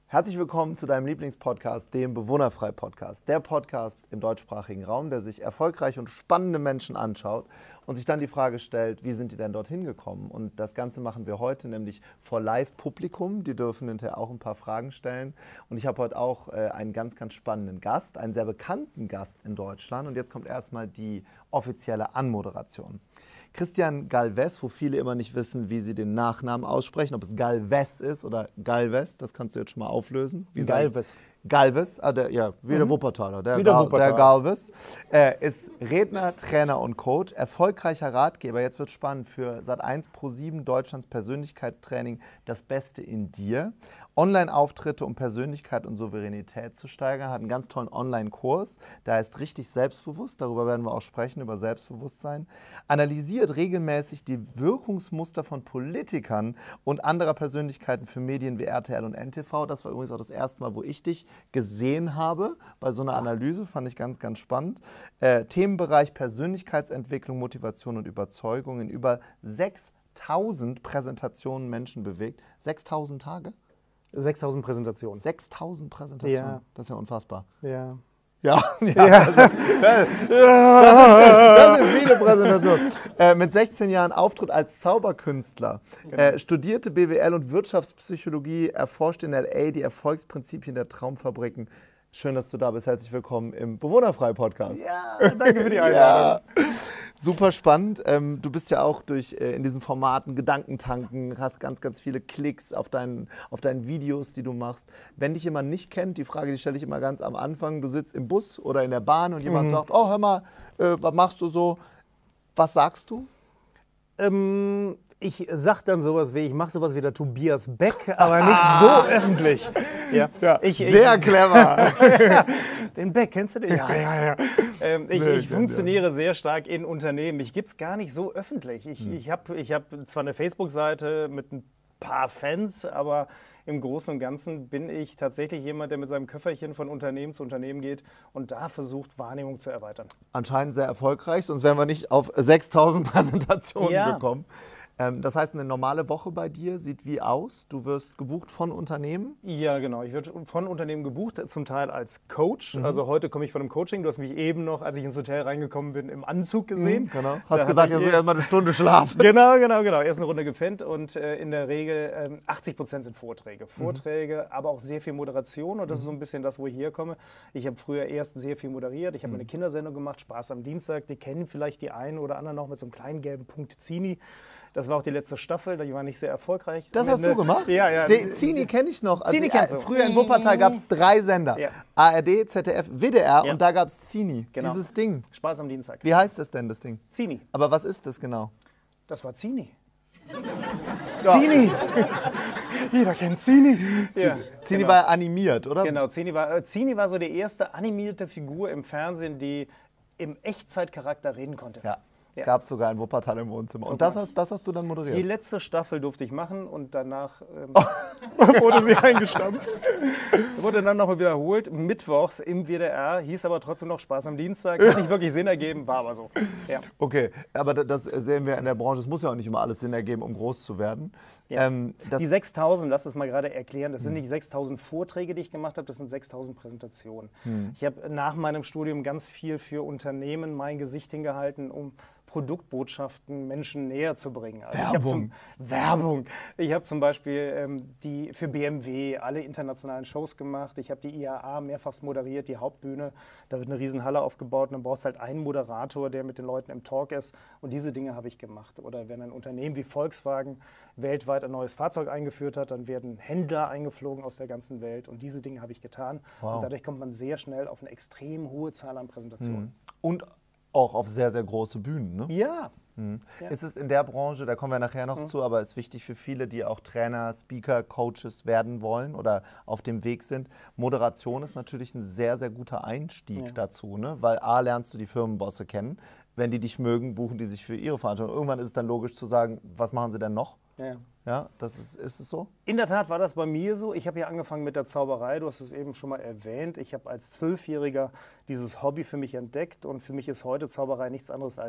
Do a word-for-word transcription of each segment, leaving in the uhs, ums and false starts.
Herzlich willkommen zu deinem Lieblingspodcast, dem Bewohnerfrei-Podcast. Der Podcast im deutschsprachigen Raum, der sich erfolgreiche und spannende Menschen anschaut und sich dann die Frage stellt, wie sind die denn dorthin gekommen? Und das Ganze machen wir heute nämlich vor Live-Publikum. Die dürfen hinterher auch ein paar Fragen stellen. Und ich habe heute auch äh, einen ganz, ganz spannenden Gast, einen sehr bekannten Gast in Deutschland. Und jetzt kommt erstmal die offizielle Anmoderation. Christian Galvez, wo viele immer nicht wissen, wie sie den Nachnamen aussprechen, ob es Galvez ist oder Galvez, das kannst du jetzt schon mal auflösen. Wie Galvez. Galvez, ah, der, ja, wie mhm. der Wuppertaler, der, wie der, Gal, Wuppertaler. der Galvez, äh, ist Redner, Trainer und Coach, erfolgreicher Ratgeber. Jetzt wird es spannend für Sat eins Pro sieben, Deutschlands Persönlichkeitstraining, das Beste in dir. Online-Auftritte, um Persönlichkeit und Souveränität zu steigern, hat einen ganz tollen Online-Kurs, der heißt richtig selbstbewusst, darüber werden wir auch sprechen, über Selbstbewusstsein. Analysiert regelmäßig die Wirkungsmuster von Politikern und anderer Persönlichkeiten für Medien wie R T L und N T V. Das war übrigens auch das erste Mal, wo ich dich gesehen habe bei so einer Analyse, fand ich ganz, ganz spannend. Äh, Themenbereich Persönlichkeitsentwicklung, Motivation und Überzeugung in über sechstausend Präsentationen Menschen bewegt. sechstausend Tage? sechstausend Präsentationen. sechstausend Präsentationen? Ja. Das ist ja unfassbar. Ja. Ja, ja, ja. Das, das, das sind viele Präsentationen. Äh, mit sechzehn Jahren Auftritt als Zauberkünstler, genau. äh, studierte B W L und Wirtschaftspsychologie, erforscht in L A die Erfolgsprinzipien der Traumfabriken. Schön, dass du da bist. Herzlich willkommen im Bewohnerfrei-Podcast. Ja, danke für die Einladung. Ja. Super spannend. Ähm, du bist ja auch durch äh, in diesen Formaten Gedankentanken, hast ganz, ganz viele Klicks auf deinen, auf deinen Videos, die du machst. Wenn dich jemand nicht kennt, die Frage, die stelle ich immer ganz am Anfang, du sitzt im Bus oder in der Bahn und jemand mhm. sagt, oh, hör mal, äh, was machst du so? Was sagst du? Ähm, ich sag dann sowas wie, ich mache sowas wie der Tobias Beck, aber nicht so öffentlich. Ja. Ja, ich, sehr ich, clever. Den Beck, kennst du den? Ja, ja, ja. Ähm, ich, Nee, ich funktioniere ja. sehr stark in Unternehmen. Ich gebe es gar nicht so öffentlich. Ich, hm. ich habe ich hab zwar eine Facebook-Seite mit ein paar Fans, aber im Großen und Ganzen bin ich tatsächlich jemand, der mit seinem Köfferchen von Unternehmen zu Unternehmen geht und da versucht, Wahrnehmung zu erweitern. Anscheinend sehr erfolgreich, sonst wären wir nicht auf sechstausend Präsentationen ja. gekommen. Ähm, das heißt, eine normale Woche bei dir sieht wie aus? Du wirst gebucht von Unternehmen? Ja, genau. Ich werde von Unternehmen gebucht, zum Teil als Coach. Mhm. Also heute komme ich von einem Coaching. Du hast mich eben noch, als ich ins Hotel reingekommen bin, im Anzug gesehen. Mhm, genau. Hast da gesagt, jetzt muss ich erst mal eine Stunde schlafen. Genau, genau, genau. Erst eine Runde gepennt und äh, in der Regel ähm, achtzig Prozent sind Vorträge. Vorträge, mhm. aber auch sehr viel Moderation und das mhm. ist so ein bisschen das, wo ich herkomme. Ich habe früher erst sehr viel moderiert. Ich habe mhm. eine Kindersendung gemacht, Spaß am Dienstag. Die kennen vielleicht die einen oder anderen noch mit so einem kleinen gelben Punkt Zini. Das war auch die letzte Staffel, die war nicht sehr erfolgreich. Das hast eine, du gemacht? Ja, ja. Nee, Zini kenne ich noch. Also Zini kennst du. Früher in Wuppertal gab es drei Sender. Ja. A R D, Z D F, W D R ja. und da gab es Zini. Genau. Dieses Ding. Spaß am Dienstag. Wie heißt das denn, das Ding? Zini. Aber was ist das genau? Das war Zini. Ja. Zini. Jeder kennt Zini. Ja, Zini genau. war animiert, oder? Genau, Zini war, äh, Zini war so die erste animierte Figur im Fernsehen, die im Echtzeitcharakter reden konnte. Ja. Ja. Gab es sogar in Wuppertal im Wohnzimmer. Und das hast, das hast du dann moderiert? Die letzte Staffel durfte ich machen und danach ähm, wurde sie eingestampft. Wurde dann nochmal wiederholt, mittwochs im W D R, hieß aber trotzdem noch Spaß am Dienstag. Hat nicht wirklich Sinn ergeben, war aber so. Ja. Okay, aber das sehen wir in der Branche, es muss ja auch nicht immer alles Sinn ergeben, um groß zu werden. Ja. Ähm, die sechstausend, lass es mal gerade erklären, das sind nicht sechstausend Vorträge, die ich gemacht habe, das sind sechstausend Präsentationen. Hm. Ich habe nach meinem Studium ganz viel für Unternehmen mein Gesicht hingehalten, um Produktbotschaften Menschen näher zu bringen. Also Werbung. Ich zum, Werbung. Ich habe zum Beispiel ähm, die für B M W alle internationalen Shows gemacht. Ich habe die I A A mehrfach moderiert, die Hauptbühne. Da wird eine Riesenhalle aufgebaut und dann braucht es halt einen Moderator, der mit den Leuten im Talk ist. Und diese Dinge habe ich gemacht. Oder wenn ein Unternehmen wie Volkswagen weltweit ein neues Fahrzeug eingeführt hat, dann werden Händler eingeflogen aus der ganzen Welt. Und diese Dinge habe ich getan. Wow. Und dadurch kommt man sehr schnell auf eine extrem hohe Zahl an Präsentationen. Mhm. Und auch auf sehr, sehr große Bühnen, ne? Ja. Mhm. Ja. Ist es in der Branche, da kommen wir nachher noch mhm. zu, aber ist wichtig für viele, die auch Trainer, Speaker, Coaches werden wollen oder auf dem Weg sind. Moderation ist natürlich ein sehr, sehr guter Einstieg ja. dazu, ne? Weil A, lernst du die Firmenbosse kennen. Wenn die dich mögen, buchen die sich für ihre Veranstaltung. Irgendwann ist es dann logisch zu sagen, was machen sie denn noch? Ja. Ja, das ist, ist es so? In der Tat war das bei mir so. Ich habe ja angefangen mit der Zauberei, du hast es eben schon mal erwähnt. Ich habe als Zwölfjähriger dieses Hobby für mich entdeckt und für mich ist heute Zauberei nichts anderes als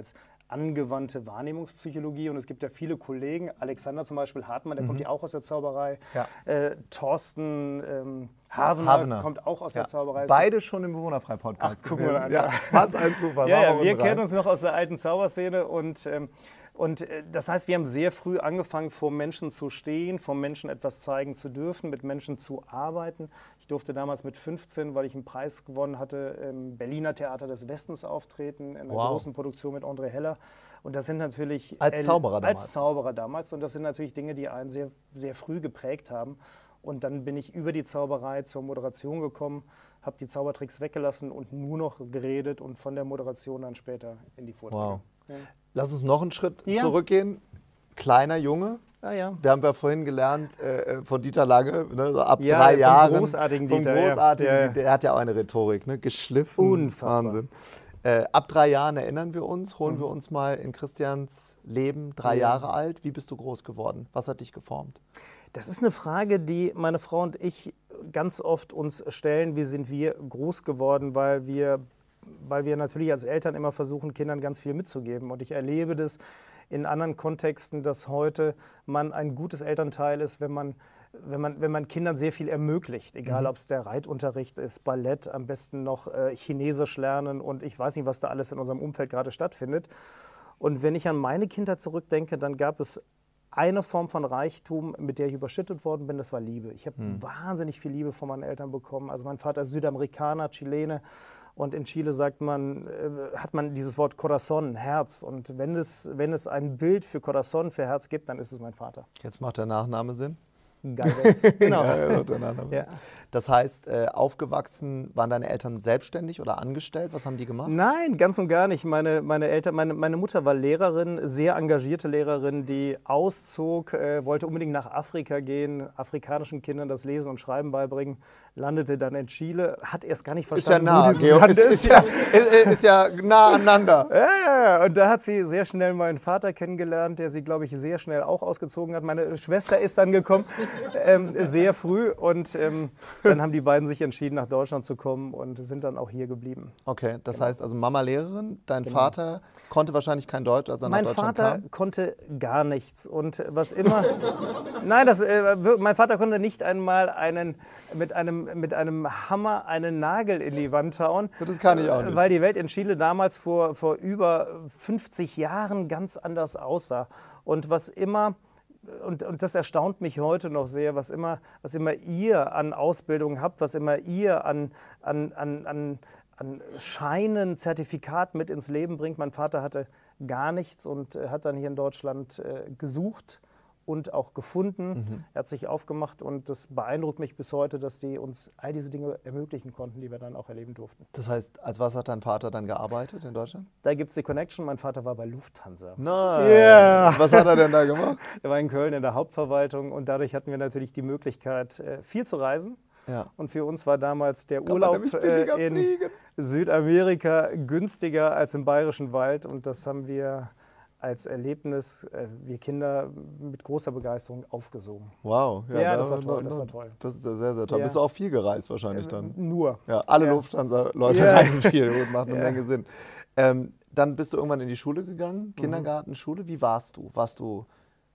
angewandte Wahrnehmungspsychologie und es gibt ja viele Kollegen, Alexander zum Beispiel Hartmann, der mhm. kommt ja auch aus der Zauberei, ja. äh, Thorsten ähm, Havener, Havener kommt auch aus ja. der Zauberei. Beide schon im Bewohnerfrei-Podcast gewesen. Guck mal an. Ja, was ein Zufall. Ja, ja, wir kennen uns noch aus der alten Zauberszene und ähm, Und das heißt, wir haben sehr früh angefangen, vor Menschen zu stehen, vor Menschen etwas zeigen zu dürfen, mit Menschen zu arbeiten. Ich durfte damals mit fünfzehn, weil ich einen Preis gewonnen hatte, im Berliner Theater des Westens auftreten, in einer wow. großen Produktion mit André Heller. Und das sind natürlich... Als Zauberer damals. Als Zauberer damals. Und das sind natürlich Dinge, die einen sehr, sehr früh geprägt haben. Und dann bin ich über die Zauberei zur Moderation gekommen, habe die Zaubertricks weggelassen und nur noch geredet und von der Moderation dann später in die Vorträge. Wow. Ja. Lass uns noch einen Schritt ja. zurückgehen. Kleiner Junge. Ah, ja. Wir haben ja vorhin gelernt äh, von Dieter Lange, ne, so ab ja, drei vom Jahren. Großartigen vom Dieter. großartigen ja. Der hat ja auch eine Rhetorik, ne? Geschliffen. Unfassbar. Wahnsinn. Äh, ab drei Jahren erinnern wir uns, holen mhm. wir uns mal in Christians Leben, drei ja. Jahre alt. Wie bist du groß geworden? Was hat dich geformt? Das ist eine Frage, die meine Frau und ich ganz oft uns stellen. Wie sind wir groß geworden, weil wir, weil wir natürlich als Eltern immer versuchen, Kindern ganz viel mitzugeben. Und ich erlebe das in anderen Kontexten, dass heute man ein gutes Elternteil ist, wenn man, wenn man, wenn man Kindern sehr viel ermöglicht. Egal, mhm. ob es der Reitunterricht ist, Ballett, am besten noch äh, Chinesisch lernen und ich weiß nicht, was da alles in unserem Umfeld gerade stattfindet. Und wenn ich an meine Kindheit zurückdenke, dann gab es eine Form von Reichtum, mit der ich überschüttet worden bin, das war Liebe. Ich habe hm. wahnsinnig viel Liebe von meinen Eltern bekommen. Also mein Vater ist Südamerikaner, Chilene. Und in Chile sagt man, äh, hat man dieses Wort Corazón, Herz. Und wenn es, wenn es ein Bild für Corazón, für Herz gibt, dann ist es mein Vater. Jetzt macht der Nachname Sinn. Galvez, genau. ja, ja, ja. Das heißt, äh, aufgewachsen, waren deine Eltern selbstständig oder angestellt? Was haben die gemacht? Nein, ganz und gar nicht. Meine, meine, Eltern, meine, meine Mutter war Lehrerin, sehr engagierte Lehrerin, die auszog, äh, wollte unbedingt nach Afrika gehen, afrikanischen Kindern das Lesen und Schreiben beibringen, landete dann in Chile, hat erst gar nicht verstanden, ist ja nah, wo dieses Land ist, ist, ja, ist, ist ja nah aneinander. Ja, und da hat sie sehr schnell meinen Vater kennengelernt, der sie, glaube ich, sehr schnell auch ausgezogen hat. Meine Schwester ist dann gekommen. Ähm, sehr früh und ähm, dann haben die beiden sich entschieden, nach Deutschland zu kommen und sind dann auch hier geblieben. Okay, das genau. heißt also Mama Lehrerin, dein genau. Vater konnte wahrscheinlich kein Deutsch, als er mein nach Deutschland Vater kam? Mein Vater konnte gar nichts und was immer, nein, das, äh, mein Vater konnte nicht einmal einen, mit, einem, mit einem Hammer einen Nagel in die Wand hauen. Das kann ich auch nicht. Weil die Welt in Chile damals vor, vor über fünfzig Jahren ganz anders aussah und was immer Und, und das erstaunt mich heute noch sehr, was immer, was immer ihr an Ausbildung habt, was immer ihr an, an, an, an, an Scheinen, Zertifikaten mit ins Leben bringt. Mein Vater hatte gar nichts und hat dann hier in Deutschland äh, gesucht und auch gefunden. Mhm. Er hat sich aufgemacht und das beeindruckt mich bis heute, dass die uns all diese Dinge ermöglichen konnten, die wir dann auch erleben durften. Das heißt, als was hat dein Vater dann gearbeitet in Deutschland? Da gibt es die Connection. Mein Vater war bei Lufthansa. Nein! Yeah. Was hat er denn da gemacht? Er war in Köln in der Hauptverwaltung und dadurch hatten wir natürlich die Möglichkeit, viel zu reisen. Ja. Und für uns war damals der Urlaub äh, in fliegen. Südamerika günstiger als im Bayerischen Wald und das haben wir als Erlebnis, äh, wir Kinder, mit großer Begeisterung aufgesogen. Wow. Ja, ja das, war toll, das war toll. Das ist ja sehr, sehr toll. Ja. Bist du auch viel gereist wahrscheinlich dann? Äh, nur. Ja, alle ja. Lufthansa-Leute ja. reisen viel und macht eine ja. Menge Sinn. Ähm, dann bist du irgendwann in die Schule gegangen, Kindergarten, mhm. Schule. Wie warst du? Warst du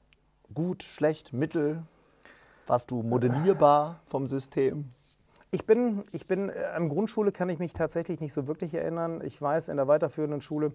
gut, schlecht, mittel? Warst du modellierbar vom System? Ich bin, ich bin, an Grundschule kann ich mich tatsächlich nicht so wirklich erinnern. Ich weiß, in der weiterführenden Schule,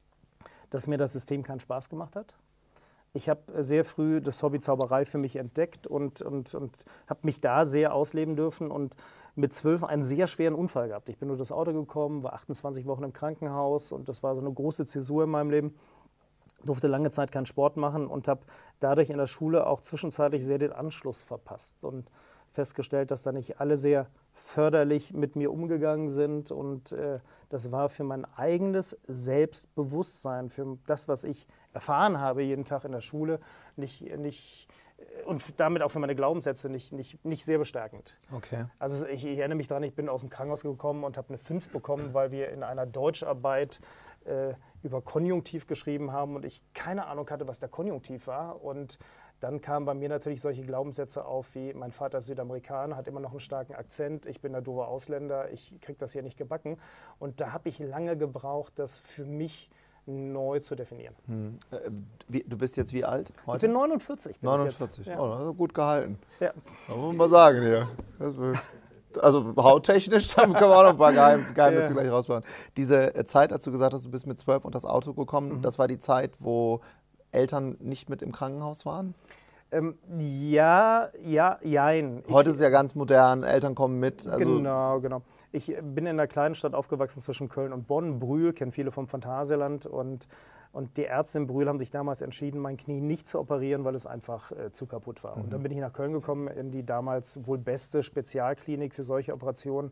dass mir das System keinen Spaß gemacht hat. Ich habe sehr früh das Hobby Zauberei für mich entdeckt und, und, und habe mich da sehr ausleben dürfen und mit zwölf einen sehr schweren Unfall gehabt. Ich bin nur das Auto gekommen, war achtundzwanzig Wochen im Krankenhaus und das war so eine große Zäsur in meinem Leben. Durfte lange Zeit keinen Sport machen und habe dadurch in der Schule auch zwischenzeitlich sehr den Anschluss verpasst und festgestellt, dass da nicht alle sehr förderlich mit mir umgegangen sind und äh, das war für mein eigenes Selbstbewusstsein, für das, was ich erfahren habe jeden Tag in der Schule, nicht, nicht, und damit auch für meine Glaubenssätze nicht, nicht, nicht sehr bestärkend. Okay. Also ich, ich erinnere mich daran, ich bin aus dem Krankenhaus gekommen und habe eine fünf bekommen, weil wir in einer Deutscharbeit äh, über Konjunktiv geschrieben haben und ich keine Ahnung hatte, was der Konjunktiv war und dann kamen bei mir natürlich solche Glaubenssätze auf wie, mein Vater ist Südamerikaner, hat immer noch einen starken Akzent, ich bin der doofe Ausländer, ich kriege das hier nicht gebacken. Und da habe ich lange gebraucht, das für mich neu zu definieren. Hm. Äh, wie, du bist jetzt wie alt heute? Ich bin neunundvierzig. Bin neunundvierzig, ja. oh, also gut gehalten. Ja. Da muss man mal sagen hier. Das will, also hauttechnisch, dann können wir auch noch ein paar Geheim, Geheimnisse ja. gleich rausbauen. Diese Zeit, als du gesagt hast, du bist mit zwölf unter das Auto gekommen, mhm. das war die Zeit, wo Eltern nicht mit im Krankenhaus waren? Ähm, ja, ja, jein. Heute ich, ist es ja ganz modern, Eltern kommen mit. Also genau, genau. Ich bin in einer kleinen Stadt aufgewachsen zwischen Köln und Bonn. Brühl, kennen viele vom Phantasialand. Und, und die Ärzte in Brühl haben sich damals entschieden, mein Knie nicht zu operieren, weil es einfach äh, zu kaputt war. Mhm. Und dann bin ich nach Köln gekommen, in die damals wohl beste Spezialklinik für solche Operationen.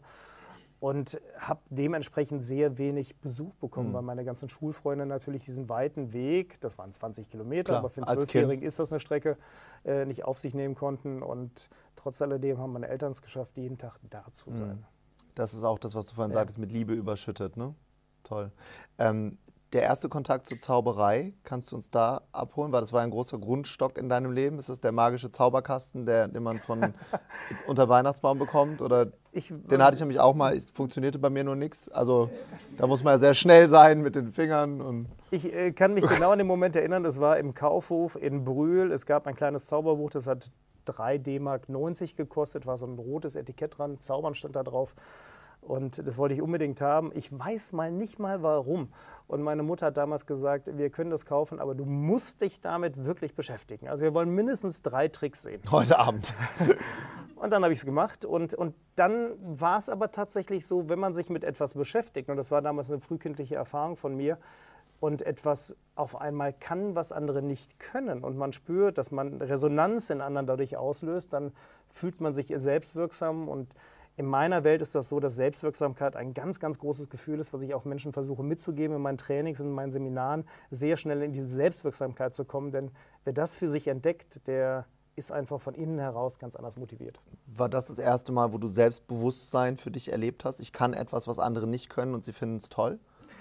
Und habe dementsprechend sehr wenig Besuch bekommen, mhm. weil meine ganzen Schulfreunde natürlich diesen weiten Weg, das waren zwanzig Kilometer, Klar, aber für einen Zwölfjährigen ist das eine Strecke, äh, nicht auf sich nehmen konnten. Und trotz alledem haben meine Eltern es geschafft, jeden Tag da zu sein. Mhm. Das ist auch das, was du vorhin ja. sagtest, mit Liebe überschüttet, ne? Toll. Ähm, der erste Kontakt zur Zauberei, kannst du uns da abholen? Weil das war ein großer Grundstock in deinem Leben. Ist das der magische Zauberkasten, der, den man von unter Weihnachtsbaum bekommt? Oder ich, den hatte ich nämlich auch mal, es funktionierte bei mir nur nichts. Also da muss man ja sehr schnell sein mit den Fingern. Und ich äh, kann mich genau an den Moment erinnern, das war im Kaufhof in Brühl. Es gab ein kleines Zauberbuch, das hat drei D Mark neunzig gekostet, war so ein rotes Etikett dran, Zaubern stand da drauf. Und das wollte ich unbedingt haben. Ich weiß mal nicht mal warum. Und meine Mutter hat damals gesagt, wir können das kaufen, aber du musst dich damit wirklich beschäftigen. Also wir wollen mindestens drei Tricks sehen. Heute Abend. Und dann habe ich es gemacht. Und, und dann war es aber tatsächlich so, wenn man sich mit etwas beschäftigt, und das war damals eine frühkindliche Erfahrung von mir, und etwas auf einmal kann, was andere nicht können, und man spürt, dass man Resonanz in anderen dadurch auslöst, dann fühlt man sich selbstwirksam. Und in meiner Welt ist das so, dass Selbstwirksamkeit ein ganz, ganz großes Gefühl ist, was ich auch Menschen versuche mitzugeben in meinen Trainings, in meinen Seminaren, sehr schnell in diese Selbstwirksamkeit zu kommen. Denn wer das für sich entdeckt, der ist einfach von innen heraus ganz anders motiviert. War das das erste Mal, wo du Selbstbewusstsein für dich erlebt hast? Ich kann etwas, was andere nicht können, und sie finden es toll?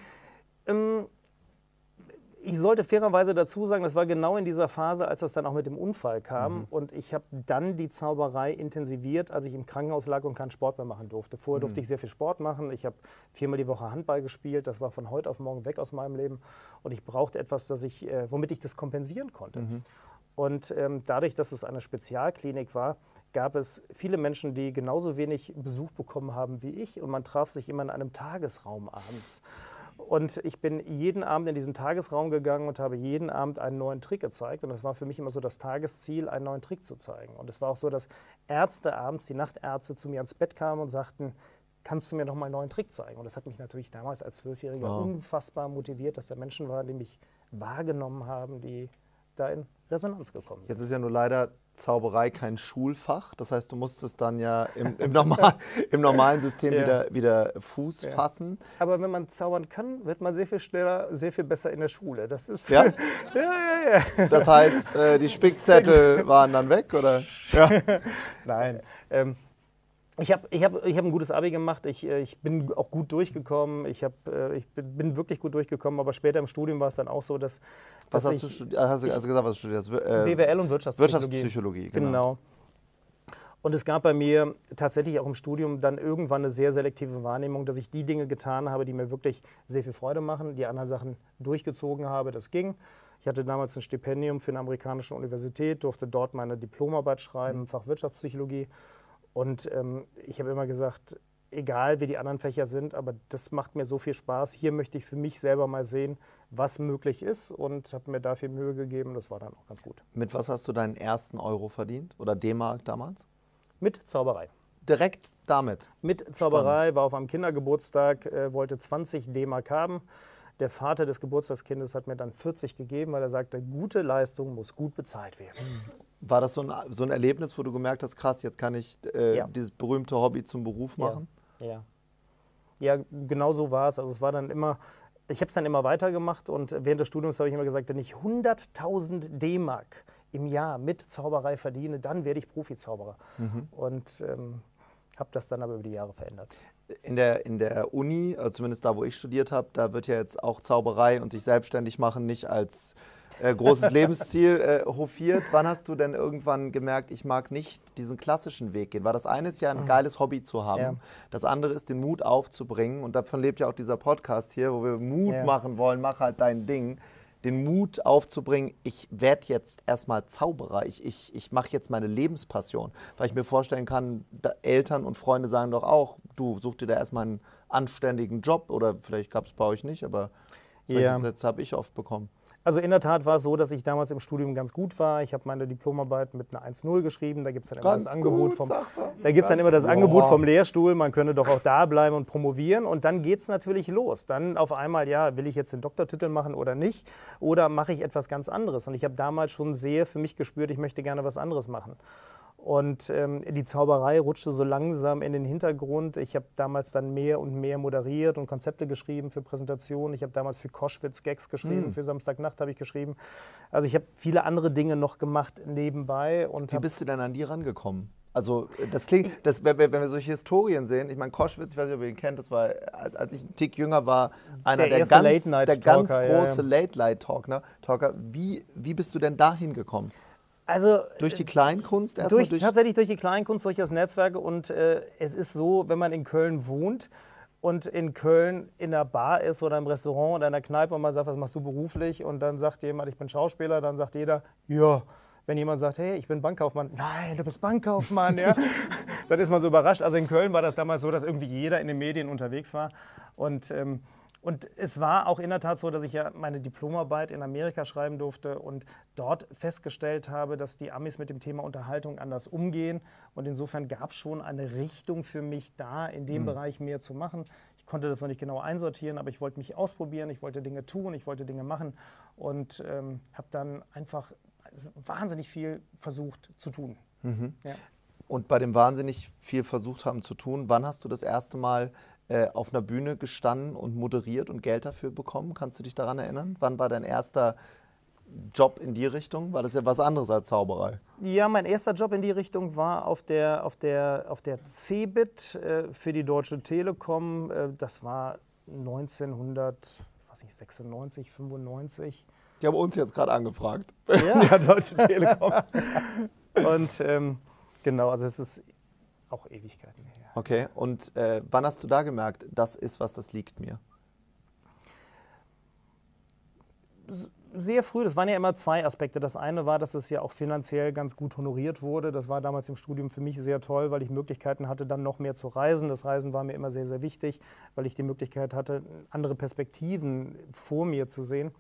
Ähm, Ich sollte fairerweise dazu sagen, das war genau in dieser Phase, als das dann auch mit dem Unfall kam. Mhm. Und ich habe dann die Zauberei intensiviert, als ich im Krankenhaus lag und keinen Sport mehr machen durfte. Vorher mhm. durfte ich sehr viel Sport machen. Ich habe viermal die Woche Handball gespielt. Das war von heute auf morgen weg aus meinem Leben. Und ich brauchte etwas, das ich, äh, womit ich das kompensieren konnte. Mhm. Und ähm, dadurch, dass es eine Spezialklinik war, gab es viele Menschen, die genauso wenig Besuch bekommen haben wie ich. Und man traf sich immer in einem Tagesraum abends. Und ich bin jeden Abend in diesen Tagesraum gegangen und habe jeden Abend einen neuen Trick gezeigt. Und das war für mich immer so das Tagesziel, einen neuen Trick zu zeigen. Und es war auch so, dass Ärzte abends, die Nachtärzte, zu mir ans Bett kamen und sagten, kannst du mir noch mal einen neuen Trick zeigen? Und das hat mich natürlich damals als Zwölfjähriger wow. unfassbar motiviert, dass da Menschen waren, die mich wahrgenommen haben, die da in Resonanz gekommen sind. Jetzt ist ja nur leider Zauberei kein Schulfach. Das heißt, du musstest dann ja im, im, normal, im normalen System ja. wieder, wieder Fuß ja. fassen. Aber wenn man zaubern kann, wird man sehr viel schneller, sehr viel besser in der Schule. Das ist ja? ja, ja, ja. Das heißt, äh, die Spickzettel waren dann weg, oder? Ja. Nein. Ähm, Ich habe ich hab, ich hab ein gutes Abi gemacht, ich, ich bin auch gut durchgekommen, ich, hab, ich bin wirklich gut durchgekommen, aber später im Studium war es dann auch so, dass... Was dass hast, ich, du studi- hast du also gesagt, was du studierst? Äh, B W L und Wirtschaftspsychologie. Wirtschaftspsychologie, genau. genau. Und es gab bei mir tatsächlich auch im Studium dann irgendwann eine sehr selektive Wahrnehmung, dass ich die Dinge getan habe, die mir wirklich sehr viel Freude machen, die anderen Sachen durchgezogen habe, das ging. Ich hatte damals ein Stipendium für eine amerikanische Universität, durfte dort meine Diplomarbeit schreiben, mhm. Fach Wirtschaftspsychologie. Und ähm, ich habe immer gesagt, egal wie die anderen Fächer sind, aber das macht mir so viel Spaß. Hier möchte ich für mich selber mal sehen, was möglich ist, und habe mir da viel Mühe gegeben. Das war dann auch ganz gut. Mit was hast du deinen ersten Euro verdient oder D-Mark damals? Mit Zauberei. Direkt damit? Mit Zauberei, Spannend. War auf einem Kindergeburtstag, äh, wollte zwanzig D-Mark haben. Der Vater des Geburtstagskindes hat mir dann vierzig gegeben, weil er sagte, gute Leistung muss gut bezahlt werden. War das so ein, so ein Erlebnis, wo du gemerkt hast, krass, jetzt kann ich äh, ja. dieses berühmte Hobby zum Beruf machen? Ja, ja. ja genau so war es. Also es war dann immer, ich habe es dann immer weitergemacht, und während des Studiums habe ich immer gesagt, wenn ich hunderttausend D-Mark im Jahr mit Zauberei verdiene, dann werde ich Profizauberer. Mhm. Und ähm, habe das dann aber über die Jahre verändert. In der, in der Uni, also zumindest da, wo ich studiert habe, da wird ja jetzt auch Zauberei und sich selbstständig machen nicht als äh, großes Lebensziel äh, hofiert. Wann hast du denn irgendwann gemerkt, ich mag nicht diesen klassischen Weg gehen? Weil das eine ist ja ein geiles Hobby zu haben, ja. Das andere ist den Mut aufzubringen und davon lebt ja auch dieser Podcast hier, wo wir Mut ja. machen wollen, mach halt dein Ding. Den Mut aufzubringen, ich werde jetzt erstmal Zauberer, ich, ich, ich mache jetzt meine Lebenspassion. Weil ich mir vorstellen kann, Eltern und Freunde sagen doch auch, du such dir da erstmal einen anständigen Job oder vielleicht gab es bei euch nicht, aber solche ja. Sätze habe ich oft bekommen. Also in der Tat war es so, dass ich damals im Studium ganz gut war. Ich habe meine Diplomarbeit mit einer eins null geschrieben. Da gibt es dann immer ganz das Angebot gut, vom, da gibt's dann immer das Angebot vom Lehrstuhl. Man könne doch auch da bleiben und promovieren. Und dann geht es natürlich los. Dann auf einmal, ja, will ich jetzt den Doktortitel machen oder nicht? Oder mache ich etwas ganz anderes? Und ich habe damals schon sehr für mich gespürt, ich möchte gerne was anderes machen. Und ähm, die Zauberei rutschte so langsam in den Hintergrund. Ich habe damals dann mehr und mehr moderiert und Konzepte geschrieben für Präsentationen. Ich habe damals für Koschwitz Gags geschrieben, mm. für Samstagnacht habe ich geschrieben. Also ich habe viele andere Dinge noch gemacht nebenbei. Und Wie bist du denn an die rangekommen? Also das klingt, das, wenn wir solche Historien sehen, ich meine Koschwitz, ich weiß nicht, ob ihr ihn kennt, das war, als ich ein Tick jünger war, einer der, der ganz, der ganz große ja, ja. Late-Night-Talker. Wie, wie bist du denn da hingekommen? Also, durch die Kleinkunst erstmal? Durch, durch tatsächlich durch die Kleinkunst, durch das Netzwerk. Und äh, es ist so, wenn man in Köln wohnt und in Köln in einer Bar ist oder im Restaurant oder in einer Kneipe und man sagt, was machst du beruflich? Und dann sagt jemand, ich bin Schauspieler, dann sagt jeder, ja. Wenn jemand sagt, hey, ich bin Bankkaufmann, nein, du bist Bankkaufmann, ja, dann ist man so überrascht. Also in Köln war das damals so, dass irgendwie jeder in den Medien unterwegs war. Und ähm, Und es war auch in der Tat so, dass ich ja meine Diplomarbeit in Amerika schreiben durfte und dort festgestellt habe, dass die Amis mit dem Thema Unterhaltung anders umgehen. Und insofern gab es schon eine Richtung für mich da, in dem mhm. Bereich mehr zu machen. Ich konnte das noch nicht genau einsortieren, aber ich wollte mich ausprobieren, ich wollte Dinge tun, ich wollte Dinge machen und ähm, habe dann einfach wahnsinnig viel versucht zu tun. Mhm. Ja. Und bei dem wahnsinnig viel versucht haben zu tun, wann hast du das erste Mal auf einer Bühne gestanden und moderiert und Geld dafür bekommen? Kannst du dich daran erinnern? Wann war dein erster Job in die Richtung? War das ja was anderes als Zauberei? Ja, mein erster Job in die Richtung war auf der, auf der, auf der Cebit äh, für die Deutsche Telekom. Äh, das war neunzehnhundertsechsundneunzig, fünfundneunzig. Die haben uns jetzt gerade angefragt. Ja, ja, Deutsche Telekom. Und ähm, genau, also es ist auch Ewigkeiten her. Okay, und äh, wann hast du da gemerkt, das ist was, das liegt mir? Sehr früh, das waren ja immer zwei Aspekte. Das eine war, dass es ja auch finanziell ganz gut honoriert wurde. Das war damals im Studium für mich sehr toll, weil ich Möglichkeiten hatte, dann noch mehr zu reisen. Das Reisen war mir immer sehr, sehr wichtig, weil ich die Möglichkeit hatte, andere Perspektiven vor mir zu sehen.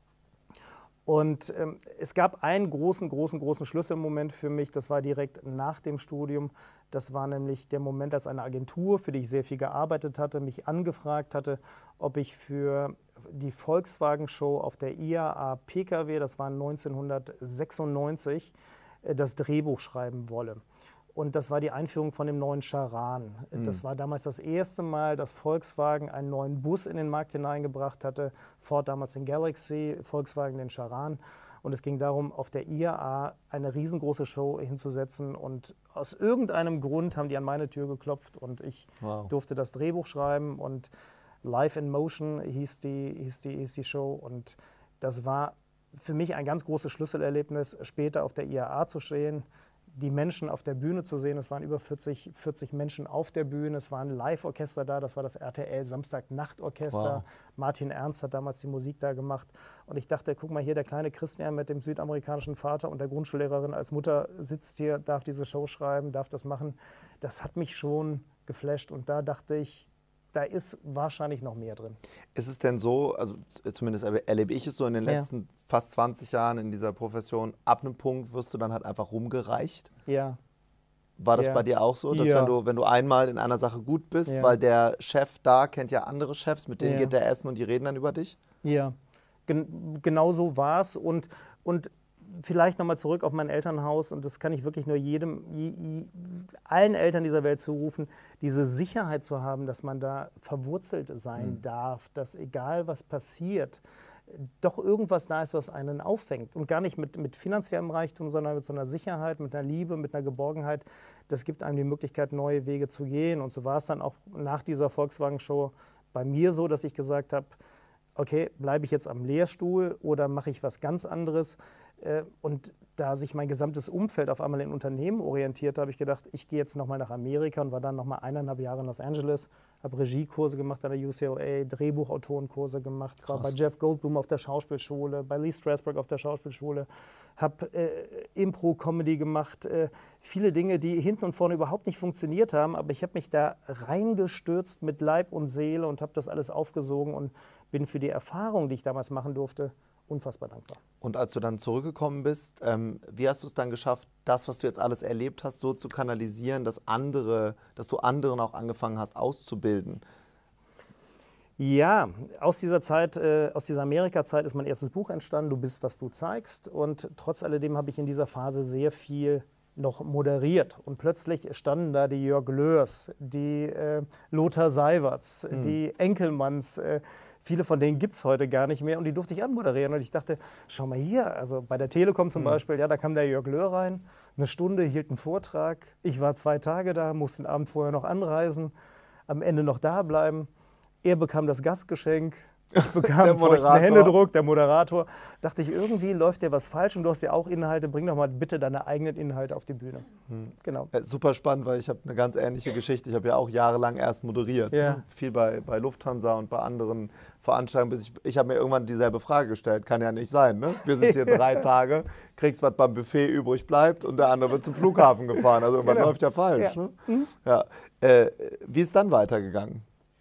Und ähm, es gab einen großen, großen, großen Schlüsselmoment für mich, das war direkt nach dem Studium. Das war nämlich der Moment, als eine Agentur, für die ich sehr viel gearbeitet hatte, mich angefragt hatte, ob ich für die Volkswagen-Show auf der I A A P K W, das war neunzehnhundertsechsundneunzig, das Drehbuch schreiben wolle. Und das war die Einführung von dem neuen Charan. Mhm. Das war damals das erste Mal, dass Volkswagen einen neuen Bus in den Markt hineingebracht hatte. Ford damals den Galaxy, Volkswagen den Charan. Und es ging darum, auf der I A A eine riesengroße Show hinzusetzen. Und aus irgendeinem Grund haben die an meine Tür geklopft und ich wow. durfte das Drehbuch schreiben. Und Live in Motion hieß die, hieß die, hieß die Show. Und das war für mich ein ganz großes Schlüsselerlebnis, später auf der I A A zu stehen, die Menschen auf der Bühne zu sehen. Es waren über vierzig, vierzig Menschen auf der Bühne. Es war ein Live-Orchester da. Das war das R T L Samstagnacht-Orchester. Wow. Martin Ernst hat damals die Musik da gemacht. Und ich dachte, guck mal hier, der kleine Christian mit dem südamerikanischen Vater und der Grundschullehrerin als Mutter sitzt hier, darf diese Show schreiben, darf das machen. Das hat mich schon geflasht. Und da dachte ich, da ist wahrscheinlich noch mehr drin. Ist es denn so, also zumindest erlebe ich es so in den letzten ja. fast zwanzig Jahren in dieser Profession, ab einem Punkt wirst du dann halt einfach rumgereicht? Ja. War das ja. bei dir auch so, dass ja. wenn du, wenn du einmal in einer Sache gut bist, ja. weil der Chef da kennt ja andere Chefs, mit denen ja. geht der essen und die reden dann über dich? Ja, Gen- genau so war es und, und vielleicht nochmal zurück auf mein Elternhaus, und das kann ich wirklich nur jedem, je, allen Eltern dieser Welt zurufen, diese Sicherheit zu haben, dass man da verwurzelt sein mhm. darf, dass egal was passiert, doch irgendwas da ist, was einen auffängt. Und gar nicht mit, mit finanziellem Reichtum, sondern mit so einer Sicherheit, mit einer Liebe, mit einer Geborgenheit. Das gibt einem die Möglichkeit, neue Wege zu gehen. Und so war es dann auch nach dieser Volkswagen-Show bei mir so, dass ich gesagt habe, okay, bleibe ich jetzt am Lehrstuhl oder mache ich was ganz anderes? Äh, und da sich mein gesamtes Umfeld auf einmal in Unternehmen orientiert, habe ich gedacht, ich gehe jetzt nochmal nach Amerika und war dann nochmal eineinhalb Jahre in Los Angeles, habe Regiekurse gemacht an der U C L A, Drehbuchautorenkurse gemacht, war bei Jeff Goldblum auf der Schauspielschule, bei Lee Strasberg auf der Schauspielschule, habe äh, Impro-Comedy gemacht, äh, viele Dinge, die hinten und vorne überhaupt nicht funktioniert haben, aber ich habe mich da reingestürzt mit Leib und Seele und habe das alles aufgesogen und bin für die Erfahrung, die ich damals machen durfte, unfassbar dankbar. Und als du dann zurückgekommen bist, ähm, wie hast du es dann geschafft, das, was du jetzt alles erlebt hast, so zu kanalisieren, dass andere, dass du anderen auch angefangen hast auszubilden? Ja, aus dieser Zeit, äh, aus dieser Amerika-Zeit ist mein erstes Buch entstanden, Du bist, was du zeigst. Und trotz alledem habe ich in dieser Phase sehr viel noch moderiert. Und plötzlich standen da die Jörg Löhrs, die äh, Lothar Seiwerts, mhm. die Enkelmanns. Äh, viele von denen gibt es heute gar nicht mehr und die durfte ich anmoderieren. Und ich dachte, schau mal hier, also bei der Telekom zum mhm. Beispiel, ja, da kam der Jörg Löhr rein, eine Stunde, hielt einen Vortrag. Ich war zwei Tage da, musste den Abend vorher noch anreisen, am Ende noch da bleiben. Er bekam das Gastgeschenk, ich bekam einen feuchten Händedruck, der Moderator. Dachte ich, irgendwie läuft dir was falsch und du hast ja auch Inhalte, bring doch mal bitte deine eigenen Inhalte auf die Bühne. Hm. Genau. Ja, super spannend, weil ich habe eine ganz ähnliche Geschichte. Ich habe ja auch jahrelang erst moderiert, ja. viel bei, bei Lufthansa und bei anderen Veranstaltungen. Bis ich ich habe mir irgendwann dieselbe Frage gestellt, kann ja nicht sein. Ne? Wir sind hier drei Tage, kriegst was beim Buffet übrig bleibt und der andere wird zum Flughafen gefahren. Also irgendwas genau. läuft ja falsch. Ja. Ne? Mhm. Ja. Äh, wie ist dann weitergegangen?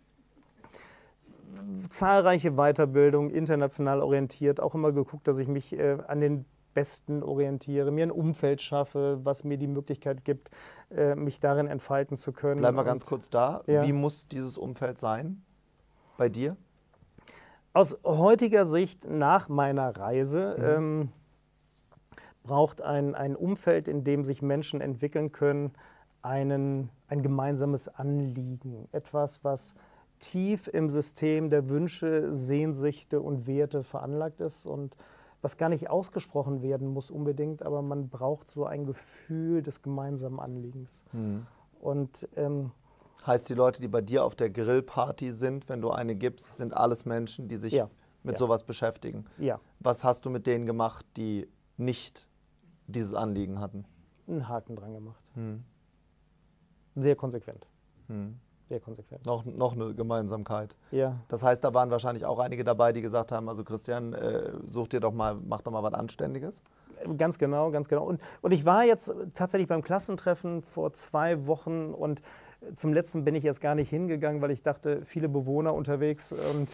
Zahlreiche Weiterbildung, international orientiert, auch immer geguckt, dass ich mich äh, an den Besten orientiere, mir ein Umfeld schaffe, was mir die Möglichkeit gibt, äh, mich darin entfalten zu können. Bleib mal ganz Und, kurz da. Ja. Wie muss dieses Umfeld sein bei dir? Aus heutiger Sicht nach meiner Reise mhm. ähm, braucht ein, ein Umfeld, in dem sich Menschen entwickeln können, einen, ein gemeinsames Anliegen, etwas, was tief im System der Wünsche, Sehnsüchte und Werte veranlagt ist und was gar nicht ausgesprochen werden muss unbedingt, aber man braucht so ein Gefühl des gemeinsamen Anliegens. Mhm. Und, ähm, heißt, die Leute, die bei dir auf der Grillparty sind, wenn du eine gibst, sind alles Menschen, die sich ja, mit ja. sowas beschäftigen? Ja. Was hast du mit denen gemacht, die nicht dieses Anliegen hatten? Einen Haken dran gemacht. Mhm. Sehr konsequent. Mhm. Sehr konsequent. Noch, noch eine Gemeinsamkeit. Ja. Das heißt, da waren wahrscheinlich auch einige dabei, die gesagt haben, also Christian, äh, such dir doch mal, mach doch mal was Anständiges. Ganz genau, ganz genau. Und, und ich war jetzt tatsächlich beim Klassentreffen vor zwei Wochen und zum letzten bin ich jetzt gar nicht hingegangen, weil ich dachte, viele Bewohner unterwegs und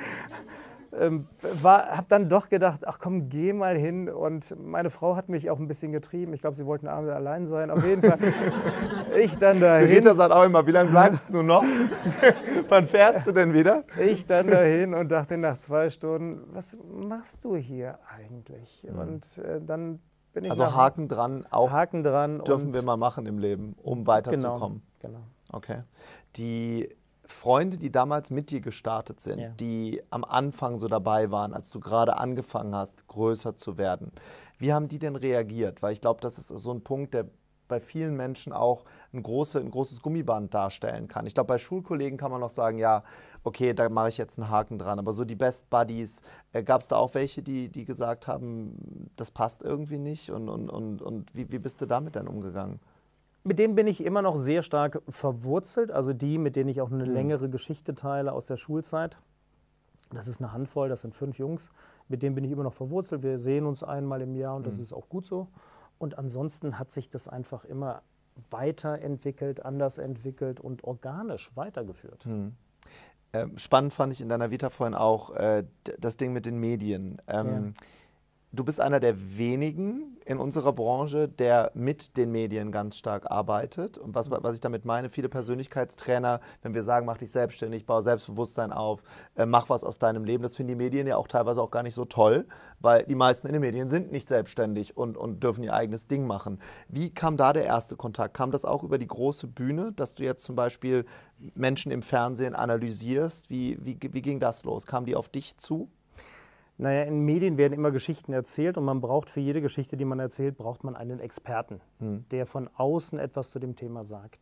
ähm, habe dann doch gedacht, ach komm, geh mal hin. Und meine Frau hat mich auch ein bisschen getrieben. Ich glaube, sie wollten abends allein sein. Auf jeden Fall. Ich dann dahin. Rita sagt auch immer, wie lange bleibst du noch? Wann fährst du denn wieder? Ich dann dahin und dachte nach zwei Stunden, was machst du hier eigentlich? Mhm. Und äh, dann bin ich Also Haken dran, auch Haken dran dürfen wir mal machen im Leben, um weiterzukommen. Genau, genau. Okay. Die Freunde, die damals mit dir gestartet sind, ja. die am Anfang so dabei waren, als du gerade angefangen hast, größer zu werden, wie haben die denn reagiert? Weil ich glaube, das ist so ein Punkt, der bei vielen Menschen auch ein, große, ein großes Gummiband darstellen kann. Ich glaube, bei Schulkollegen kann man noch sagen, ja, okay, da mache ich jetzt einen Haken dran. Aber so die Best Buddies, äh, gab es da auch welche, die, die gesagt haben, das passt irgendwie nicht? Und, und, und, und wie, wie bist du damit denn umgegangen? Mit denen bin ich immer noch sehr stark verwurzelt, also die, mit denen ich auch eine mhm. längere Geschichte teile aus der Schulzeit. Das ist eine Handvoll, das sind fünf Jungs, mit denen bin ich immer noch verwurzelt. Wir sehen uns einmal im Jahr und mhm. das ist auch gut so. Und ansonsten hat sich das einfach immer weiterentwickelt, anders entwickelt und organisch weitergeführt. Mhm. Ähm, spannend fand ich in deiner Vita vorhin auch äh, das Ding mit den Medien. Ähm, ja. Du bist einer der wenigen in unserer Branche, der mit den Medien ganz stark arbeitet. Und was, was ich damit meine, viele Persönlichkeitstrainer, wenn wir sagen, mach dich selbstständig, baue Selbstbewusstsein auf, äh, mach was aus deinem Leben, das finden die Medien ja auch teilweise auch gar nicht so toll, weil die meisten in den Medien sind nicht selbstständig und, und dürfen ihr eigenes Ding machen. Wie kam da der erste Kontakt? Kam das auch über die große Bühne, dass du jetzt zum Beispiel Menschen im Fernsehen analysierst? Wie, wie, wie ging das los? Kamen die auf dich zu? Naja, in Medien werden immer Geschichten erzählt und man braucht für jede Geschichte, die man erzählt, braucht man einen Experten, hm. der von außen etwas zu dem Thema sagt.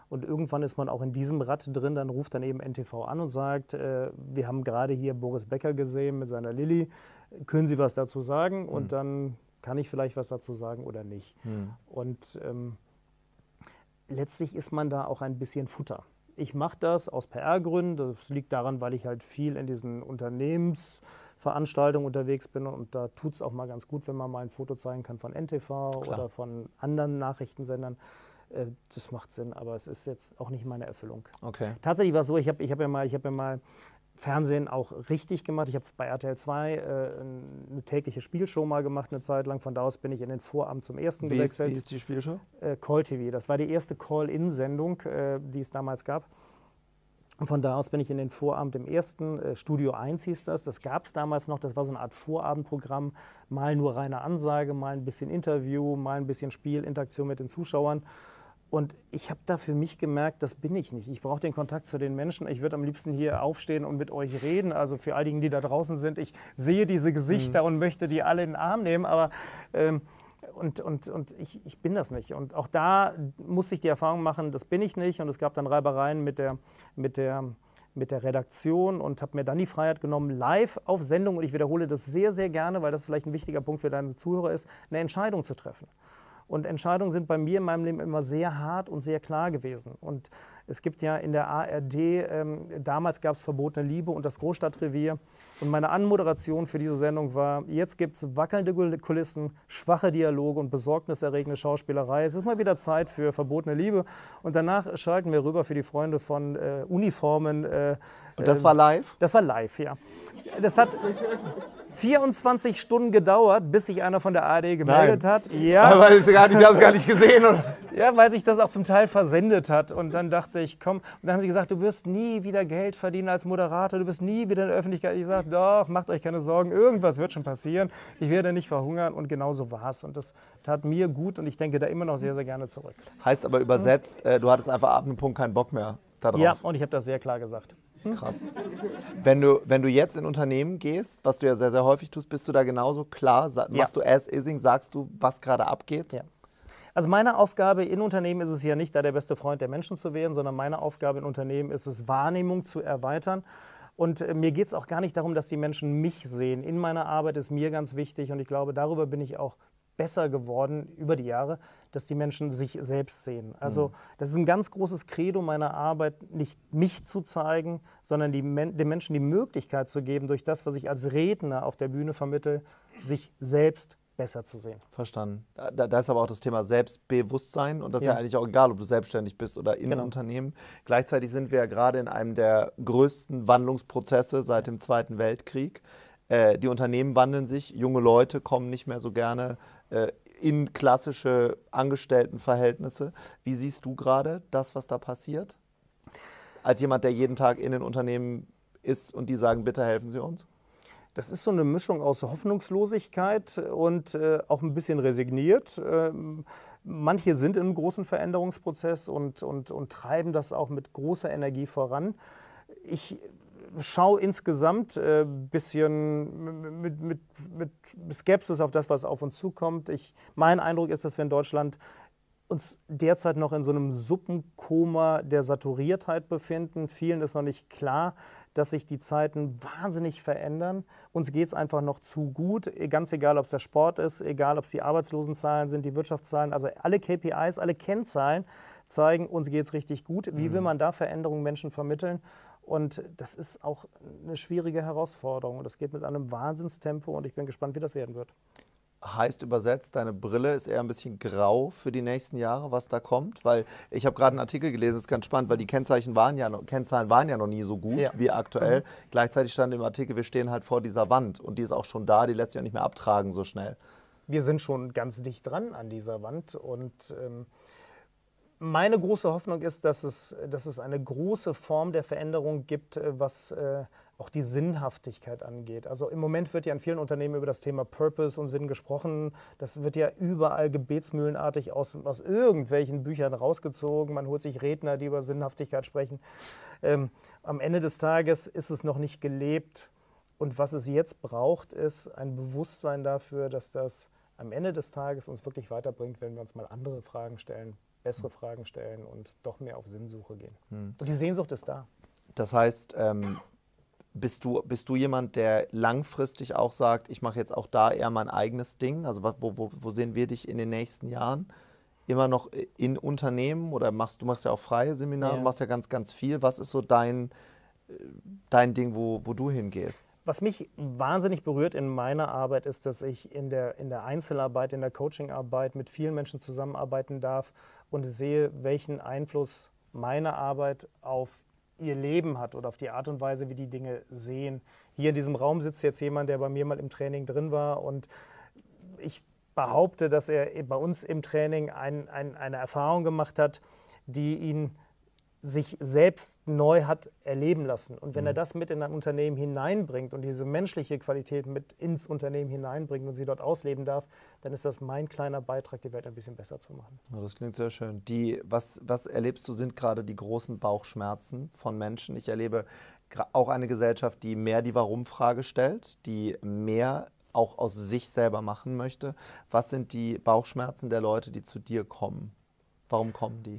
Und irgendwann ist man auch in diesem Rad drin, dann ruft dann eben N T V an und sagt, äh, wir haben gerade hier Boris Becker gesehen mit seiner Lilly, können Sie was dazu sagen? Mhm. Und dann kann ich vielleicht was dazu sagen oder nicht. Mhm. Und ähm, letztlich ist man da auch ein bisschen Futter. Ich mache das aus P R-Gründen, das liegt daran, weil ich halt viel in diesen Unternehmensveranstaltungen unterwegs bin und da tut es auch mal ganz gut, wenn man mal ein Foto zeigen kann von N T V Klar. oder von anderen Nachrichtensendern. Das macht Sinn, aber es ist jetzt auch nicht meine Erfüllung. Okay. Tatsächlich war es so, ich habe ich hab ja mal, ich hab ja mal Fernsehen auch richtig gemacht. Ich habe bei R T L zwei äh, eine tägliche Spielshow mal gemacht, eine Zeit lang. Von da aus bin ich in den Vorabend zum ersten wie gewechselt. Ist, wie ist die Spielshow? Äh, Call T V. Das war die erste Call-In-Sendung, äh, die es damals gab. Und von da aus bin ich in den Vorabend im ersten, äh, Studio eins hieß das. Das gab es damals noch. Das war so eine Art Vorabendprogramm. Mal nur reine Ansage, mal ein bisschen Interview, mal ein bisschen Spiel, Interaktion mit den Zuschauern. Und ich habe da für mich gemerkt, das bin ich nicht. Ich brauche den Kontakt zu den Menschen. Ich würde am liebsten hier aufstehen und mit euch reden. Also für all diejenigen, die da draußen sind, ich sehe diese Gesichter mhm. und möchte die alle in den Arm nehmen. Aber ähm, und, und, und ich, ich bin das nicht. Und auch da muss ich die Erfahrung machen, das bin ich nicht. Und es gab dann Reibereien mit der, mit der, mit der Redaktion und habe mir dann die Freiheit genommen, live auf Sendung, und ich wiederhole das sehr, sehr gerne, weil das vielleicht ein wichtiger Punkt für deine Zuhörer ist, eine Entscheidung zu treffen. Und Entscheidungen sind bei mir in meinem Leben immer sehr hart und sehr klar gewesen. Und es gibt ja in der A R D, ähm, damals gab es Verbotene Liebe und das Großstadtrevier. Und meine Anmoderation für diese Sendung war, jetzt gibt es wackelnde Kulissen, schwache Dialoge und besorgniserregende Schauspielerei. Es ist mal wieder Zeit für Verbotene Liebe. Und danach schalten wir rüber für die Freunde von äh, Uniformen. Äh, und das war live? Das war live, ja. Das hat vierundzwanzig Stunden gedauert, bis sich einer von der A R D gemeldet Nein. hat. Ja. Aber Sie haben es gar nicht gesehen, oder? Ja, weil sich das auch zum Teil versendet hat. Und dann dachte ich, komm, und dann haben sie gesagt, du wirst nie wieder Geld verdienen als Moderator, du wirst nie wieder in der Öffentlichkeit. Ich sagte, doch, macht euch keine Sorgen, irgendwas wird schon passieren. Ich werde nicht verhungern, und genau so war es. Und das tat mir gut, und ich denke da immer noch sehr, sehr gerne zurück. Heißt aber übersetzt, äh, du hattest einfach ab einem Punkt keinen Bock mehr darauf. Ja, und ich habe das sehr klar gesagt. Krass. Wenn du, wenn du jetzt in Unternehmen gehst, was du ja sehr, sehr häufig tust, bist du da genauso klar? Machst ja. du As-Ising, sagst du, was gerade abgeht? Ja. Also meine Aufgabe in Unternehmen ist es ja nicht, da der beste Freund der Menschen zu werden, sondern meine Aufgabe in Unternehmen ist es, Wahrnehmung zu erweitern. Und äh, mir geht es auch gar nicht darum, dass die Menschen mich sehen. In meiner Arbeit ist mir ganz wichtig, und ich glaube, darüber bin ich auch besser geworden über die Jahre, dass die Menschen sich selbst sehen. Also das ist ein ganz großes Credo meiner Arbeit, nicht mich zu zeigen, sondern die Men- den Menschen die Möglichkeit zu geben, durch das, was ich als Redner auf der Bühne vermittle, sich selbst besser zu sehen. Verstanden. Da, da ist aber auch das Thema Selbstbewusstsein, und das ist Ja. ja eigentlich auch egal, ob du selbstständig bist oder in Genau. Unternehmen. Gleichzeitig sind wir ja gerade in einem der größten Wandlungsprozesse seit dem Zweiten Weltkrieg. Äh, die Unternehmen wandeln sich, junge Leute kommen nicht mehr so gerne äh, in klassische Angestelltenverhältnisse. Wie siehst du gerade das, was da passiert? Als jemand, der jeden Tag in den Unternehmen ist und die sagen, bitte helfen Sie uns? Das ist so eine Mischung aus Hoffnungslosigkeit und äh, auch ein bisschen resigniert. Ähm, manche sind in einem großen Veränderungsprozess und, und, und treiben das auch mit großer Energie voran. Ich schaue insgesamt ein äh, bisschen mit, mit, mit Skepsis auf das, was auf uns zukommt. Ich, mein Eindruck ist, dass wir in Deutschland uns derzeit noch in so einem Suppenkoma der Saturiertheit befinden. Vielen ist noch nicht klar, dass sich die Zeiten wahnsinnig verändern. Uns geht es einfach noch zu gut, ganz egal, ob es der Sport ist, egal, ob es die Arbeitslosenzahlen sind, die Wirtschaftszahlen, also alle K P Is, alle Kennzahlen zeigen, uns geht es richtig gut. Wie will man da Veränderungen Menschen vermitteln? Und das ist auch eine schwierige Herausforderung. Und das geht mit einem Wahnsinnstempo, und ich bin gespannt, wie das werden wird. Heißt übersetzt, deine Brille ist eher ein bisschen grau für die nächsten Jahre, was da kommt? Weil ich habe gerade einen Artikel gelesen, das ist ganz spannend, weil die Kennzeichen waren ja noch, Kennzahlen waren ja noch nie so gut ja. wie aktuell. Mhm. Gleichzeitig stand im Artikel, wir stehen halt vor dieser Wand, und die ist auch schon da, die lässt sich auch nicht mehr abtragen so schnell. Wir sind schon ganz dicht dran an dieser Wand, und ähm, meine große Hoffnung ist, dass es, dass es eine große Form der Veränderung gibt, was äh, auch die Sinnhaftigkeit angeht. Also im Moment wird ja in vielen Unternehmen über das Thema Purpose und Sinn gesprochen. Das wird ja überall gebetsmühlenartig aus, aus irgendwelchen Büchern rausgezogen. Man holt sich Redner, die über Sinnhaftigkeit sprechen. Ähm, am Ende des Tages ist es noch nicht gelebt. Und was es jetzt braucht, ist ein Bewusstsein dafür, dass das am Ende des Tages uns wirklich weiterbringt, wenn wir uns mal andere Fragen stellen. bessere Fragen stellen und doch mehr auf Sinnsuche gehen. Hm. Und die Sehnsucht ist da. Das heißt, ähm, bist du, bist du jemand, der langfristig auch sagt, ich mache jetzt auch da eher mein eigenes Ding? Also wo, wo, wo sehen wir dich in den nächsten Jahren? Immer noch in Unternehmen oder machst du machst ja auch freie Seminare, ja. Du machst ja ganz, ganz viel. Was ist so dein, dein Ding, wo, wo du hingehst? Was mich wahnsinnig berührt in meiner Arbeit ist, dass ich in der, in der Einzelarbeit, in der Coachingarbeit mit vielen Menschen zusammenarbeiten darf und sehe, welchen Einfluss meine Arbeit auf ihr Leben hat oder auf die Art und Weise, wie die Dinge sehen. Hier in diesem Raum sitzt jetzt jemand, der bei mir mal im Training drin war und ich behaupte, dass er bei uns im Training ein, ein, eine Erfahrung gemacht hat, die ihn sich selbst neu hat erleben lassen. Und wenn mhm. er das mit in ein Unternehmen hineinbringt und diese menschliche Qualität mit ins Unternehmen hineinbringt und sie dort ausleben darf, dann ist das mein kleiner Beitrag, die Welt ein bisschen besser zu machen. Ja, das klingt sehr schön. Die, was, was erlebst du, sind gerade die großen Bauchschmerzen von Menschen? Ich erlebe auch eine Gesellschaft, die mehr die Warum-Frage stellt, die mehr auch aus sich selber machen möchte. Was sind die Bauchschmerzen der Leute, die zu dir kommen? Warum kommen die?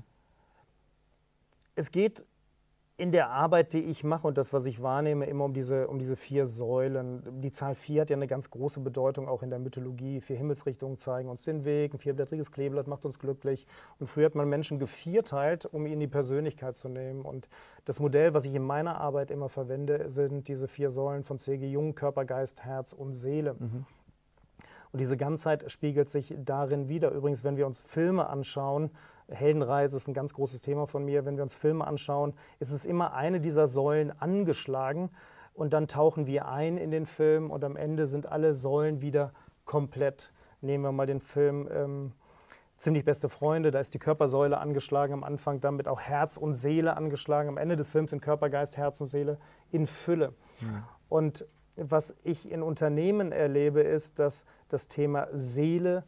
Es geht in der Arbeit, die ich mache und das, was ich wahrnehme, immer um diese, um diese vier Säulen. Die Zahl vier hat ja eine ganz große Bedeutung auch in der Mythologie. Vier Himmelsrichtungen zeigen uns den Weg, ein vierblättriges Kleeblatt macht uns glücklich. Und früher hat man Menschen gevierteilt, um ihnen die Persönlichkeit zu nehmen. Und das Modell, was ich in meiner Arbeit immer verwende, sind diese vier Säulen von C G Jung: Körper, Geist, Herz und Seele. Mhm. Und diese Ganzheit spiegelt sich darin wider. Übrigens, wenn wir uns Filme anschauen, Heldenreise ist ein ganz großes Thema von mir. Wenn wir uns Filme anschauen, ist es immer eine dieser Säulen angeschlagen und dann tauchen wir ein in den Film und am Ende sind alle Säulen wieder komplett. Nehmen wir mal den Film ähm, Ziemlich beste Freunde, da ist die Körpersäule angeschlagen am Anfang, damit auch Herz und Seele angeschlagen. Am Ende des Films sind Körper, Geist, Herz und Seele in Fülle. Mhm. Und was ich in Unternehmen erlebe, ist, dass das Thema Seele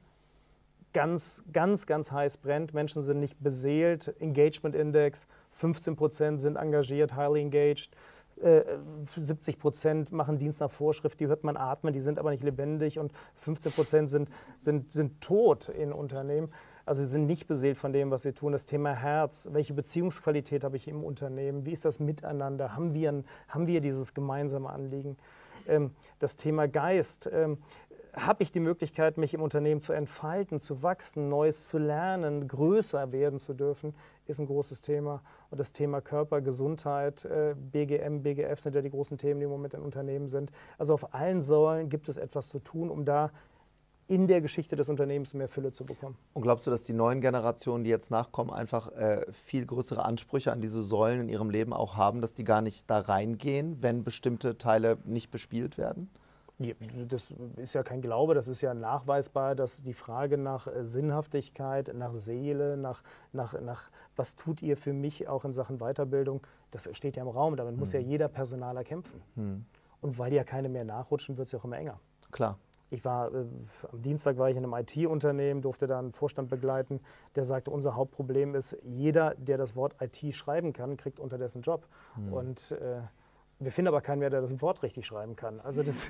ganz, ganz, ganz heiß brennt. Menschen sind nicht beseelt. Engagement Index, fünfzehn Prozent sind engagiert, highly engaged. Äh, siebzig Prozent machen Dienst nach Vorschrift, die hört man atmen, die sind aber nicht lebendig und fünfzehn Prozent sind, sind, sind tot in Unternehmen. Also sie sind nicht beseelt von dem, was sie tun. Das Thema Herz, welche Beziehungsqualität habe ich im Unternehmen? Wie ist das Miteinander? Haben wir, ein, haben wir dieses gemeinsame Anliegen? Ähm, das Thema Geist. Ähm, habe ich die Möglichkeit, mich im Unternehmen zu entfalten, zu wachsen, Neues zu lernen, größer werden zu dürfen, ist ein großes Thema. Und das Thema Körper, Gesundheit, B G M, B G F sind ja die großen Themen, die im Moment in Unternehmen sind. Also auf allen Säulen gibt es etwas zu tun, um da in der Geschichte des Unternehmens mehr Fülle zu bekommen. Und glaubst du, dass die neuen Generationen, die jetzt nachkommen, einfach äh, viel größere Ansprüche an diese Säulen in ihrem Leben auch haben, dass die gar nicht da reingehen, wenn bestimmte Teile nicht bespielt werden? Ja, das ist ja kein Glaube, das ist ja nachweisbar, dass die Frage nach Sinnhaftigkeit, nach Seele, nach, nach, nach was tut ihr für mich auch in Sachen Weiterbildung, das steht ja im Raum, damit hm. muss ja jeder Personaler kämpfen. Hm. Und weil ja keine mehr nachrutschen, wird es ja auch immer enger. Klar. Ich war, äh, am Dienstag war ich in einem I T-Unternehmen, durfte da einen Vorstand begleiten, der sagte, unser Hauptproblem ist, jeder, der das Wort I T schreiben kann, kriegt unterdessen Job. Hm. Und äh, wir finden aber keinen mehr, der das Wort richtig schreiben kann. Also das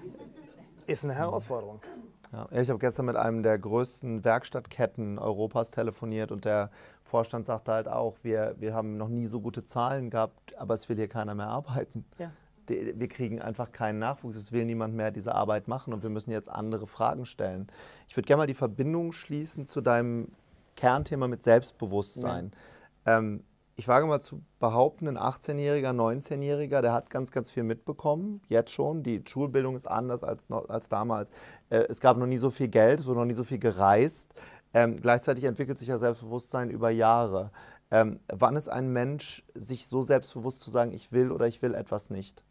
ist eine Herausforderung. Ja, ich habe gestern mit einem der größten Werkstattketten Europas telefoniert und der Vorstand sagte halt auch, wir, wir haben noch nie so gute Zahlen gehabt, aber es will hier keiner mehr arbeiten. Ja. Wir kriegen einfach keinen Nachwuchs, es will niemand mehr diese Arbeit machen und wir müssen jetzt andere Fragen stellen. Ich würde gerne mal die Verbindung schließen zu deinem Kernthema mit Selbstbewusstsein. Ja. Ähm, Ich wage mal zu behaupten, ein achtzehnjähriger, neunzehnjähriger, der hat ganz, ganz viel mitbekommen, jetzt schon. Die Schulbildung ist anders als, noch, als damals. Äh, es gab noch nie so viel Geld, es wurde noch nie so viel gereist. Ähm, gleichzeitig entwickelt sich ja Selbstbewusstsein über Jahre. Ähm, wann ist ein Mensch sich so selbstbewusst zu sagen, ich will oder ich will etwas nicht?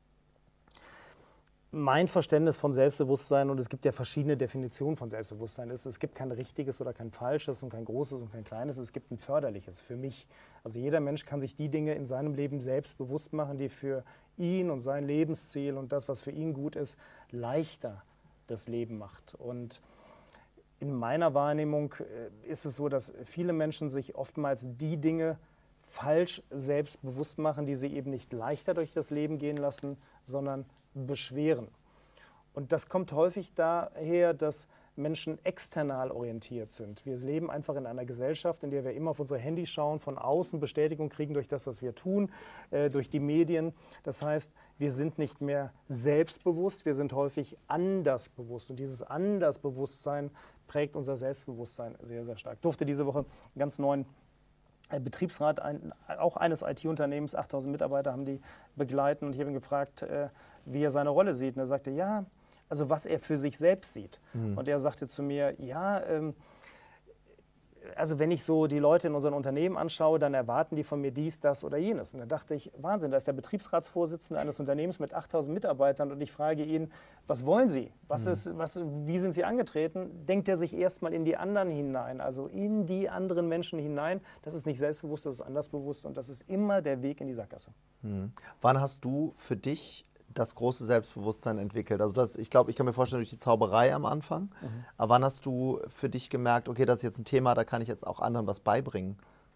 Mein Verständnis von Selbstbewusstsein, und es gibt ja verschiedene Definitionen von Selbstbewusstsein, ist, es gibt kein richtiges oder kein falsches und kein großes und kein kleines, es gibt ein förderliches für mich. Also jeder Mensch kann sich die Dinge in seinem Leben selbst bewusst machen, die für ihn und sein Lebensziel und das, was für ihn gut ist, leichter das Leben macht. Und in meiner Wahrnehmung ist es so, dass viele Menschen sich oftmals die Dinge falsch selbst bewusst machen, die sie eben nicht leichter durch das Leben gehen lassen, sondern beschweren. Und das kommt häufig daher, dass Menschen external orientiert sind. Wir leben einfach in einer Gesellschaft, in der wir immer auf unsere Handys schauen, von außen Bestätigung kriegen durch das, was wir tun, äh, durch die Medien. Das heißt, wir sind nicht mehr selbstbewusst, wir sind häufig andersbewusst. Und dieses Andersbewusstsein prägt unser Selbstbewusstsein sehr, sehr stark. Ich durfte diese Woche einen ganz neuen Betriebsrat, ein, auch eines I T-Unternehmens, achttausend Mitarbeiter haben die begleiten. Und ich habe ihn gefragt, äh, wie er seine Rolle sieht. Und er sagte, ja, also was er für sich selbst sieht. Mhm. Und er sagte zu mir, ja, ähm, also wenn ich so die Leute in unseren Unternehmen anschaue, dann erwarten die von mir dies, das oder jenes. Und da dachte ich, Wahnsinn, da ist der Betriebsratsvorsitzende eines Unternehmens mit achttausend Mitarbeitern und ich frage ihn, was wollen Sie? Was Mhm. ist, was, wie sind Sie angetreten? Denkt er sich erstmal in die anderen hinein, also in die anderen Menschen hinein. Das ist nicht selbstbewusst, das ist andersbewusst und das ist immer der Weg in die Sackgasse. Mhm. Wann hast du für dich das große Selbstbewusstsein entwickelt? Also das, ich glaube, ich kann mir vorstellen, durch die Zauberei am Anfang. Mhm. Aber wann hast du für dich gemerkt, okay, das ist jetzt ein Thema, da kann ich jetzt auch anderen was beibringen?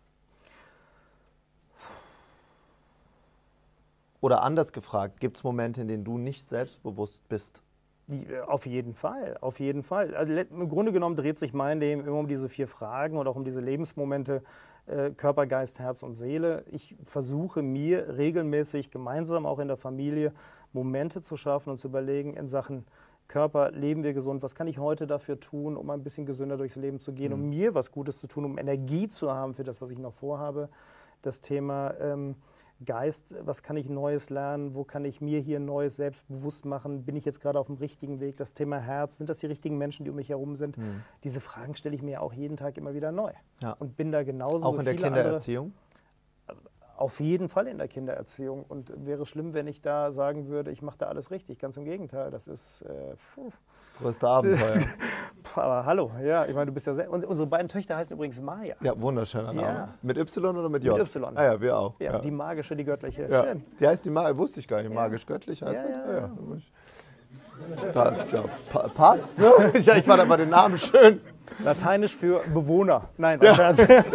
Oder anders gefragt, gibt es Momente, in denen du nicht selbstbewusst bist? Die, auf jeden Fall, auf jeden Fall. Also, im Grunde genommen dreht sich mein Leben immer um diese vier Fragen und auch um diese Lebensmomente, äh, Körper, Geist, Herz und Seele. Ich versuche mir regelmäßig, gemeinsam auch in der Familie, Momente zu schaffen und zu überlegen in Sachen Körper, leben wir gesund, was kann ich heute dafür tun, um ein bisschen gesünder durchs Leben zu gehen, mhm. um mir was Gutes zu tun, um Energie zu haben für das, was ich noch vorhabe. Das Thema ähm, Geist, was kann ich Neues lernen, wo kann ich mir hier Neues selbst bewusst machen, bin ich jetzt gerade auf dem richtigen Weg, das Thema Herz, sind das die richtigen Menschen, die um mich herum sind? Mhm. Diese Fragen stelle ich mir auch jeden Tag immer wieder neu ja. und bin da genauso auch in der Kindererziehung? Andere, auf jeden Fall in der Kindererziehung und wäre schlimm, wenn ich da sagen würde, ich mache da alles richtig, ganz im Gegenteil, das ist äh, das größte Abenteuer. Aber hallo, ja, ich meine, du bist ja sehr, und unsere beiden Töchter heißen übrigens Maya. Ja, wunderschöner Name. Ja. Mit Y oder mit J? Mit Y. Ah ja, wir auch. Ja, ja. die magische, die göttliche. Ja. Schön. Die heißt die Magische, wusste ich gar nicht, ja. magisch-göttlich heißt ja, das? Ja, ja. Ja. Da, ja, pa passt, ne? Ich, ich fand aber den Namen schön. Lateinisch für Bewohner. Nein, ja.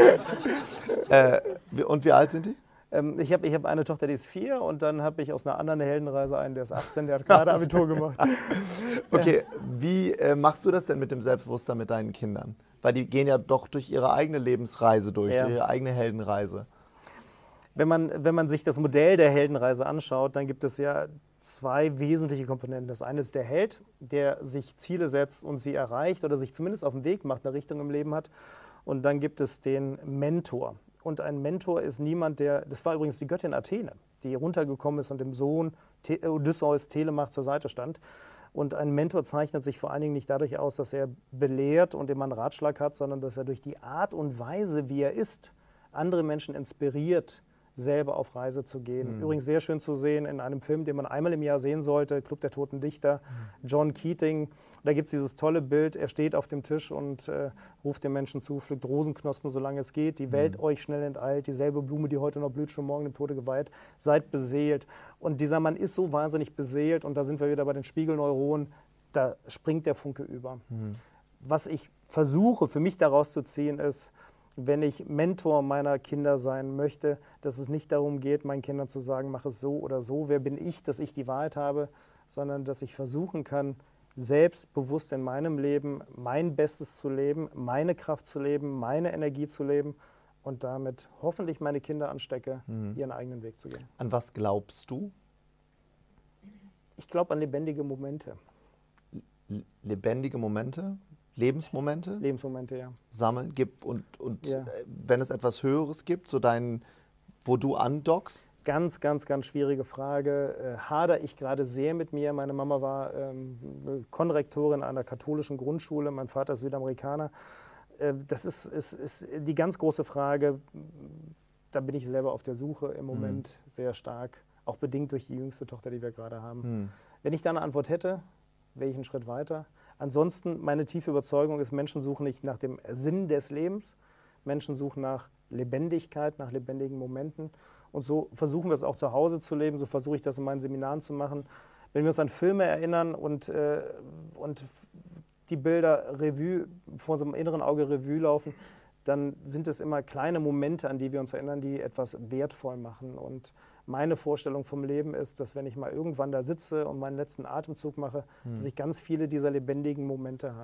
äh, und wie alt sind die? Ähm, ich habe ich hab eine Tochter, die ist vier und dann habe ich aus einer anderen Heldenreise einen, der ist achtzehn, der hat gerade Abitur gemacht. Okay, wie äh, machst du das denn mit dem Selbstbewusstsein mit deinen Kindern? Weil die gehen ja doch durch ihre eigene Lebensreise durch, ja. durch ihre eigene Heldenreise. Wenn man, wenn man sich das Modell der Heldenreise anschaut, dann gibt es ja zwei wesentliche Komponenten. Das eine ist der Held, der sich Ziele setzt und sie erreicht oder sich zumindest auf den Weg macht, eine Richtung im Leben hat. Und dann gibt es den Mentor. Und ein Mentor ist niemand, der, das war übrigens die Göttin Athene, die runtergekommen ist und dem Sohn Odysseus Telemach zur Seite stand. Und ein Mentor zeichnet sich vor allen Dingen nicht dadurch aus, dass er belehrt und immer einen Ratschlag hat, sondern dass er durch die Art und Weise, wie er ist, andere Menschen inspiriert, selber auf Reise zu gehen. Mhm. Übrigens sehr schön zu sehen in einem Film, den man einmal im Jahr sehen sollte, Club der Toten Dichter, mhm. John Keating. Da gibt es dieses tolle Bild, er steht auf dem Tisch und äh, ruft den Menschen zu, pflückt Rosenknospen, solange es geht, die mhm. Welt euch schnell enteilt, dieselbe Blume, die heute noch blüht, schon morgen dem Tode geweiht, seid beseelt. Und dieser Mann ist so wahnsinnig beseelt und da sind wir wieder bei den Spiegelneuronen, da springt der Funke über. Mhm. Was ich versuche für mich daraus zu ziehen ist, wenn ich Mentor meiner Kinder sein möchte, dass es nicht darum geht, meinen Kindern zu sagen, mach es so oder so, wer bin ich, dass ich die Wahrheit habe, sondern dass ich versuchen kann, selbstbewusst in meinem Leben mein Bestes zu leben, meine Kraft zu leben, meine Energie zu leben und damit hoffentlich meine Kinder anstecke, mhm. ihren eigenen Weg zu gehen. An was glaubst du? Ich glaube an lebendige Momente. L- lebendige Momente? Lebensmomente? Lebensmomente, ja. Sammeln gibt und, und ja. wenn es etwas Höheres gibt, so dein, wo du andockst? Ganz, ganz, ganz schwierige Frage. Äh, hader ich gerade sehr mit mir. Meine Mama war ähm, Konrektorin einer katholischen Grundschule, mein Vater ist Südamerikaner. Äh, das ist, ist, ist die ganz große Frage. Da bin ich selber auf der Suche im Moment mhm. sehr stark, auch bedingt durch die jüngste Tochter, die wir gerade haben. Mhm. Wenn ich da eine Antwort hätte, wäre ich einen Schritt weiter. Ansonsten, meine tiefe Überzeugung ist, Menschen suchen nicht nach dem Sinn des Lebens, Menschen suchen nach Lebendigkeit, nach lebendigen Momenten. Und so versuchen wir es auch zu Hause zu leben, so versuche ich das in meinen Seminaren zu machen. Wenn wir uns an Filme erinnern und, äh, und die Bilder Revue, vor unserem inneren Auge Revue laufen, dann sind es immer kleine Momente, an die wir uns erinnern, die etwas wertvoll machen. Und meine Vorstellung vom Leben ist, dass wenn ich mal irgendwann da sitze und meinen letzten Atemzug mache, hm. dass ich ganz viele dieser lebendigen Momente habe.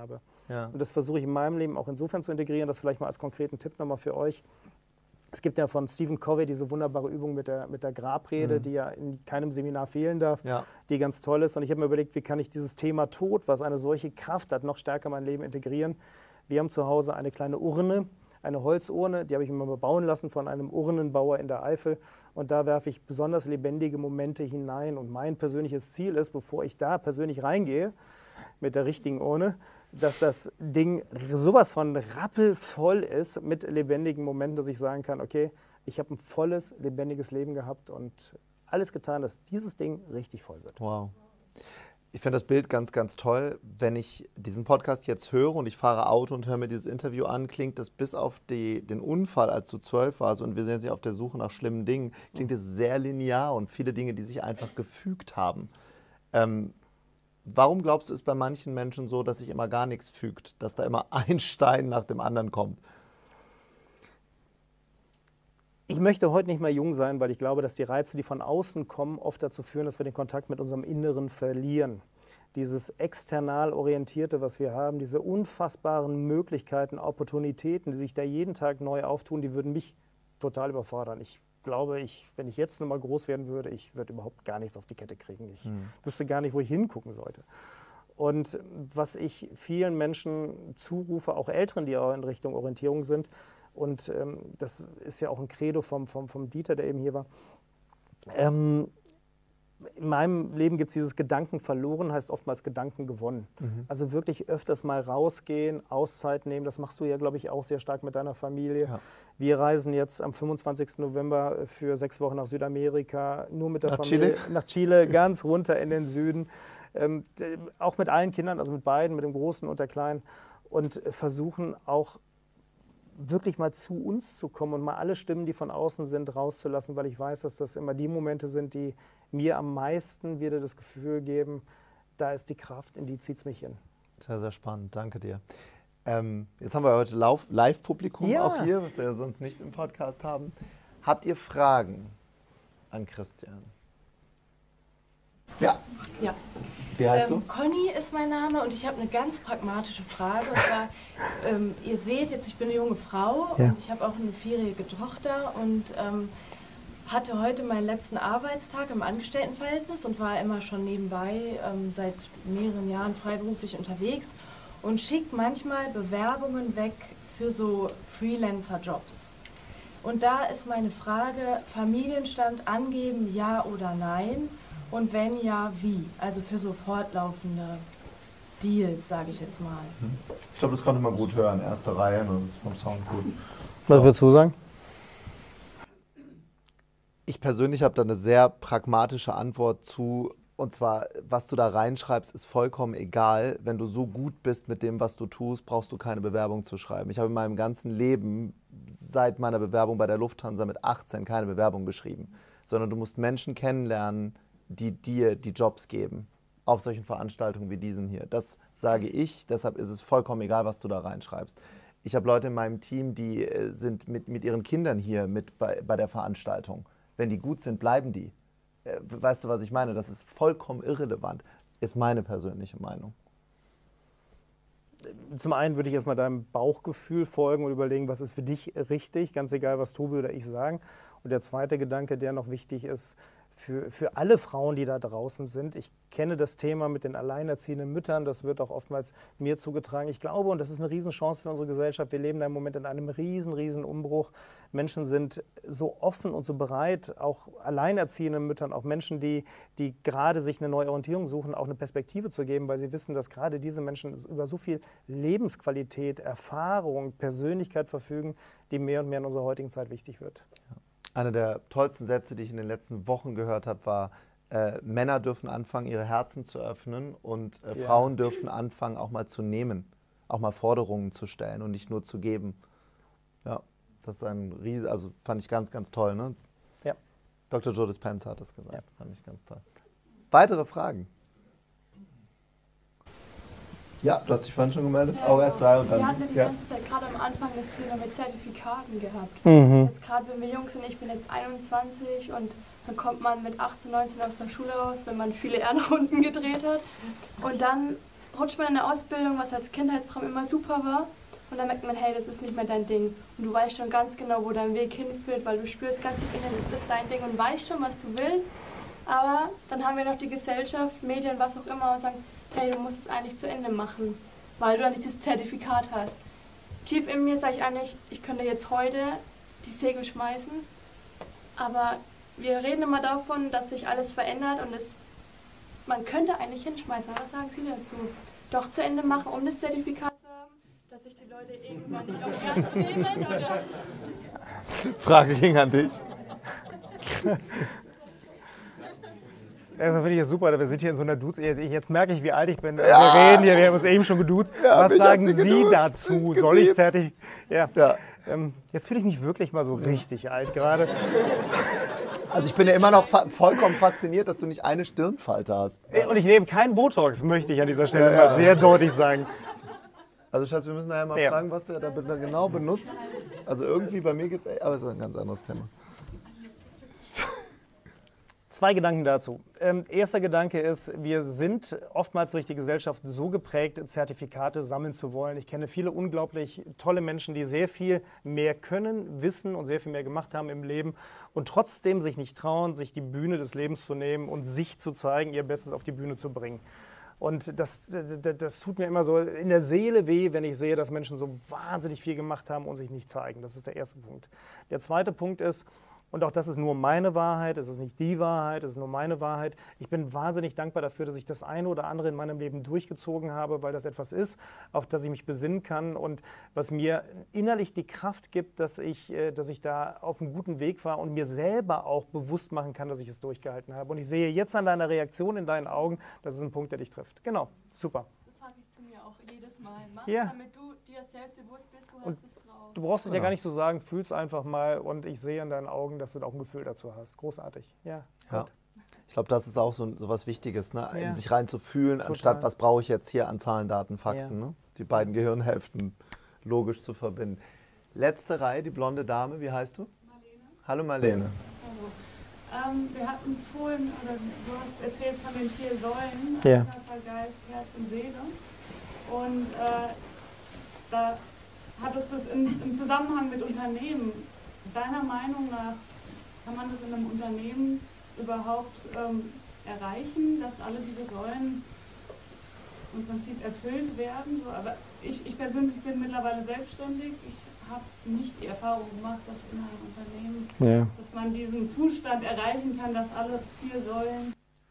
Ja. Und das versuche ich in meinem Leben auch insofern zu integrieren, das vielleicht mal als konkreten Tipp nochmal für euch. Es gibt ja von Stephen Covey diese wunderbare Übung mit der, mit der Grabrede, mhm. die ja in keinem Seminar fehlen darf, ja. die ganz toll ist. Und ich habe mir überlegt, wie kann ich dieses Thema Tod, was eine solche Kraft hat, noch stärker in mein Leben integrieren. Wir haben zu Hause eine kleine Urne, eine Holzurne, die habe ich mir mal bauen lassen von einem Urnenbauer in der Eifel. Und da werfe ich besonders lebendige Momente hinein. Und mein persönliches Ziel ist, bevor ich da persönlich reingehe, mit der richtigen Urne, dass das Ding sowas von rappelvoll ist mit lebendigen Momenten, dass ich sagen kann, okay, ich habe ein volles, lebendiges Leben gehabt und alles getan, dass dieses Ding richtig voll wird. Wow. Ich finde das Bild ganz, ganz toll. Wenn ich diesen Podcast jetzt höre und ich fahre Auto und höre mir dieses Interview an, klingt das bis auf die, den Unfall, als du zwölf warst und wir sind jetzt nicht auf der Suche nach schlimmen Dingen, klingt es sehr linear und viele Dinge, die sich einfach gefügt haben. Ähm, Warum glaubst du, ist bei manchen Menschen so, dass sich immer gar nichts fügt, dass da immer ein Stein nach dem anderen kommt? Ich möchte heute nicht mehr jung sein, weil ich glaube, dass die Reize, die von außen kommen, oft dazu führen, dass wir den Kontakt mit unserem Inneren verlieren. Dieses external Orientierte, was wir haben, diese unfassbaren Möglichkeiten, Opportunitäten, die sich da jeden Tag neu auftun, die würden mich total überfordern. Ich glaube, ich, wenn ich jetzt noch mal groß werden würde, ich würde überhaupt gar nichts auf die Kette kriegen. Ich hm. wüsste gar nicht, wo ich hingucken sollte. Und was ich vielen Menschen zurufe, auch Älteren, die auch in Richtung Orientierung sind, und ähm, das ist ja auch ein Credo vom, vom, vom Dieter, der eben hier war, ähm, in meinem Leben gibt es dieses Gedanken verloren, heißt oftmals Gedanken gewonnen. Mhm. Also wirklich öfters mal rausgehen, Auszeit nehmen, das machst du ja, glaube ich, auch sehr stark mit deiner Familie. Ja. Wir reisen jetzt am fünfundzwanzigsten November für sechs Wochen nach Südamerika, nur mit der nach Familie, Chile. nach Chile, ganz runter in den Süden. Ähm, auch mit allen Kindern, also mit beiden, mit dem Großen und der Kleinen. Und versuchen auch wirklich mal zu uns zu kommen und mal alle Stimmen, die von außen sind, rauszulassen, weil ich weiß, dass das immer die Momente sind, die mir am meisten wieder das Gefühl geben, da ist die Kraft, in die zieht es mich hin. Sehr, sehr spannend. Danke dir. Ähm, jetzt haben wir heute Live-Publikum ja. auch hier, was wir ja sonst nicht im Podcast haben. Habt ihr Fragen an Christian? Ja. Ja. Wie heißt ähm, du? Conny ist mein Name und ich habe eine ganz pragmatische Frage. Und zwar, ähm, ihr seht jetzt, ich bin eine junge Frau ja. und ich habe auch eine vierjährige Tochter und ähm, hatte heute meinen letzten Arbeitstag im Angestelltenverhältnis und war immer schon nebenbei ähm, seit mehreren Jahren freiberuflich unterwegs und schickt manchmal Bewerbungen weg für so Freelancer-Jobs. Und da ist meine Frage, Familienstand angeben, ja oder nein? Und wenn ja, wie? Also für so fortlaufende Deals, sage ich jetzt mal. Ich glaube, das konnte man gut hören, erste Reihe, das ist vom Sound gut. Was würdest du sagen? Ich persönlich habe da eine sehr pragmatische Antwort zu, und zwar, was du da reinschreibst, ist vollkommen egal. Wenn du so gut bist mit dem, was du tust, brauchst du keine Bewerbung zu schreiben. Ich habe in meinem ganzen Leben, seit meiner Bewerbung bei der Lufthansa mit achtzehn, keine Bewerbung geschrieben, sondern du musst Menschen kennenlernen, die dir die Jobs geben, auf solchen Veranstaltungen wie diesen hier. Das sage ich, deshalb ist es vollkommen egal, was du da reinschreibst. Ich habe Leute in meinem Team, die sind mit, mit ihren Kindern hier mit bei, bei der Veranstaltung. Wenn die gut sind, bleiben die. Weißt du, was ich meine? Das ist vollkommen irrelevant, ist meine persönliche Meinung. Zum einen würde ich erstmal deinem Bauchgefühl folgen und überlegen, was ist für dich richtig, ganz egal, was Tobi oder ich sagen. Und der zweite Gedanke, der noch wichtig ist, Für, für alle Frauen, die da draußen sind. Ich kenne das Thema mit den alleinerziehenden Müttern, das wird auch oftmals mir zugetragen. Ich glaube, und das ist eine Riesenchance für unsere Gesellschaft, wir leben da im Moment in einem riesen, riesen Umbruch. Menschen sind so offen und so bereit, auch alleinerziehenden Müttern, auch Menschen, die, die gerade sich eine neue Orientierung suchen, auch eine Perspektive zu geben, weil sie wissen, dass gerade diese Menschen über so viel Lebensqualität, Erfahrung, Persönlichkeit verfügen, die mehr und mehr in unserer heutigen Zeit wichtig wird. Ja. Einer der tollsten Sätze, die ich in den letzten Wochen gehört habe, war, äh, Männer dürfen anfangen, ihre Herzen zu öffnen und äh, ja. Frauen dürfen anfangen, auch mal zu nehmen, auch mal Forderungen zu stellen und nicht nur zu geben. Ja, das ist ein Riesen, also fand ich ganz, ganz toll. Ne? Ja. Doktor Joe Dispenza hat das gesagt, ja. fand ich ganz toll. Weitere Fragen? Ja, du hast dich vorhin schon gemeldet? Ja, auch erst drei und dann. Wir hatten ja die ja. ganze Zeit gerade am Anfang das Thema mit Zertifikaten gehabt. Mhm. Jetzt gerade, wenn wir Jungs sind, ich bin jetzt einundzwanzig und dann kommt man mit achtzehn, neunzehn aus der Schule raus, wenn man viele Ehrenrunden gedreht hat. Und dann rutscht man in eine Ausbildung, was als Kindheitstraum immer super war. Und dann merkt man, hey, das ist nicht mehr dein Ding. Und du weißt schon ganz genau, wo dein Weg hinführt, weil du spürst ganz tief innen, das ist dein Ding und weißt schon, was du willst. Aber dann haben wir noch die Gesellschaft, Medien, was auch immer und sagen, hey, du musst es eigentlich zu Ende machen, weil du dann dieses Zertifikat hast. Tief in mir sage ich eigentlich, ich könnte jetzt heute die Segel schmeißen, aber wir reden immer davon, dass sich alles verändert und es, man könnte eigentlich hinschmeißen. Was sagen Sie dazu? Doch zu Ende machen, um das Zertifikat zu haben, dass sich die Leute irgendwann nicht auf ernst nehmen, oder? Frage ging an dich. Also finde ich das super, wir sind hier in so einer Dudes. Jetzt merke ich, wie alt ich bin. Ja. Wir reden hier, wir haben uns eben schon geduzt. Ja, was sagen Sie, Sie dazu? Soll ich zertig... Ja. Ja. Ähm, jetzt fühle ich mich wirklich mal so richtig alt gerade. Also ich bin ja immer noch fa vollkommen fasziniert, dass du nicht eine Stirnfalte hast. Und ich nehme keinen Botox, möchte ich an dieser Stelle Ja, ja. mal sehr deutlich sagen. Also Schatz, wir müssen nachher mal Ja. fragen, was der da genau benutzt. Also irgendwie bei mir geht's, aber es ist ein ganz anderes Thema. Zwei Gedanken dazu. Ähm, erster Gedanke ist, wir sind oftmals durch die Gesellschaft so geprägt, Zertifikate sammeln zu wollen. Ich kenne viele unglaublich tolle Menschen, die sehr viel mehr können, wissen und sehr viel mehr gemacht haben im Leben und trotzdem sich nicht trauen, sich die Bühne des Lebens zu nehmen und sich zu zeigen, ihr Bestes auf die Bühne zu bringen. Und das, das, das tut mir immer so in der Seele weh, wenn ich sehe, dass Menschen so wahnsinnig viel gemacht haben und sich nicht zeigen. Das ist der erste Punkt. Der zweite Punkt ist, und auch das ist nur meine Wahrheit, es ist nicht die Wahrheit, es ist nur meine Wahrheit. Ich bin wahnsinnig dankbar dafür, dass ich das eine oder andere in meinem Leben durchgezogen habe, weil das etwas ist, auf das ich mich besinnen kann und was mir innerlich die Kraft gibt, dass ich, dass ich da auf einem guten Weg war und mir selber auch bewusst machen kann, dass ich es durchgehalten habe. Und ich sehe jetzt an deiner Reaktion in deinen Augen, das ist ein Punkt, der dich trifft. Genau, super. Das sage ich zu mir auch jedes Mal. Mach Ja. damit du dir selbstbewusst bist, du hast Und es drauf. Du brauchst es Genau. ja gar nicht so sagen, fühl's einfach mal und ich sehe in deinen Augen, dass du da auch ein Gefühl dazu hast. Großartig. Ja. Ja. Gut. Ich glaube, das ist auch so, so was Wichtiges, ne? Ja. In sich rein zu fühlen, anstatt was brauche ich jetzt hier an Zahlen, Daten, Fakten. Ja. Ne? Die beiden Gehirnhälften logisch zu verbinden. Letzte Reihe, die blonde Dame, wie heißt du? Marlene. Hallo Marlene. Also, ähm, wir hatten vorhin, oder du hast erzählt von den vier Säulen, Ja. Körper, Geist, Herz und Seele. Und äh, da hattest du es in, im Zusammenhang mit Unternehmen. Deiner Meinung nach, kann man das in einem Unternehmen überhaupt ähm, erreichen, dass alle diese Säulen im Prinzip erfüllt werden? So, aber ich, ich persönlich bin mittlerweile selbstständig. Ich habe nicht die Erfahrung gemacht, dass in einem Unternehmen, Ja. dass man diesen Zustand erreichen kann, dass alle vier Säulen.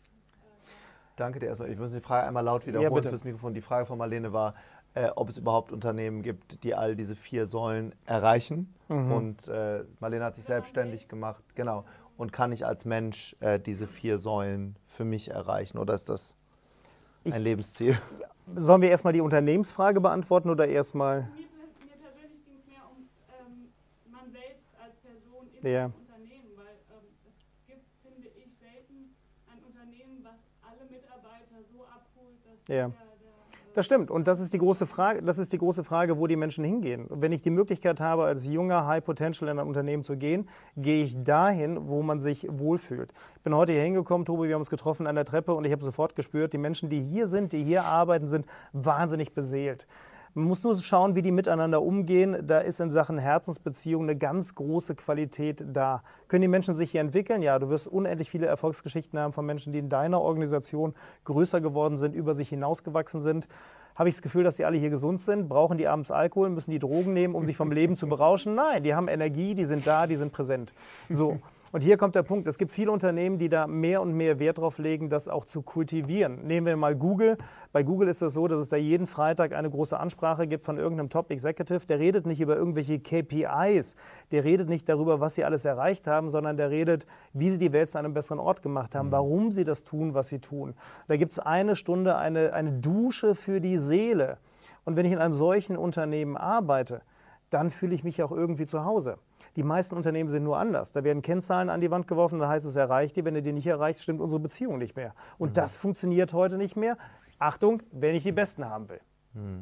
Danke dir erstmal. Ich muss die Frage einmal laut wiederholen bitte. fürs Mikrofon. Die Frage von Marlene war, äh, ob es überhaupt Unternehmen gibt, die all diese vier Säulen erreichen. Mhm. Und äh, Marlene hat sich selbstständig gemacht, genau. Und kann ich als Mensch äh, diese vier Säulen für mich erreichen? Oder ist das ein Ich- Lebensziel? Sollen wir erstmal die Unternehmensfrage beantworten oder erstmal? Mir, mir persönlich ging es mehr um ähm, man selbst als Person in Ja. einem Unternehmen, weil ähm, es gibt, finde ich, selten ein Unternehmen, was alle Mitarbeiter so abholt, dass Ja. der, der Das stimmt. Und das ist die große Frage, das ist die große Frage, wo die Menschen hingehen. Und wenn ich die Möglichkeit habe, als junger High Potential in ein Unternehmen zu gehen, gehe ich dahin, wo man sich wohlfühlt. Ich bin heute hier hingekommen, Tobi, wir haben uns getroffen an der Treppe und ich habe sofort gespürt, die Menschen, die hier sind, die hier arbeiten, sind wahnsinnig beseelt. Man muss nur schauen, wie die miteinander umgehen. Da ist in Sachen Herzensbeziehung eine ganz große Qualität da. Können die Menschen sich hier entwickeln? Ja, du wirst unendlich viele Erfolgsgeschichten haben von Menschen, die in deiner Organisation größer geworden sind, über sich hinausgewachsen sind. Habe ich das Gefühl, dass die alle hier gesund sind? Brauchen die abends Alkohol? Müssen die Drogen nehmen, um sich vom Leben zu berauschen? Nein, die haben Energie, die sind da, die sind präsent. So. Und hier kommt der Punkt, es gibt viele Unternehmen, die da mehr und mehr Wert drauf legen, das auch zu kultivieren. Nehmen wir mal Google. Bei Google ist es so, dass es da jeden Freitag eine große Ansprache gibt von irgendeinem Top-Executive. Der redet nicht über irgendwelche K P Is, der redet nicht darüber, was sie alles erreicht haben, sondern der redet, wie sie die Welt zu einem besseren Ort gemacht haben, warum sie das tun, was sie tun. Da gibt es eine Stunde, eine, eine Dusche für die Seele. Und wenn ich in einem solchen Unternehmen arbeite, dann fühle ich mich auch irgendwie zu Hause. Die meisten Unternehmen sind nur anders. Da werden Kennzahlen an die Wand geworfen, da heißt es, erreicht die. Wenn du die nicht erreichst, stimmt unsere Beziehung nicht mehr. Und mhm. das funktioniert heute nicht mehr. Achtung, wenn ich die Besten haben will. Mhm.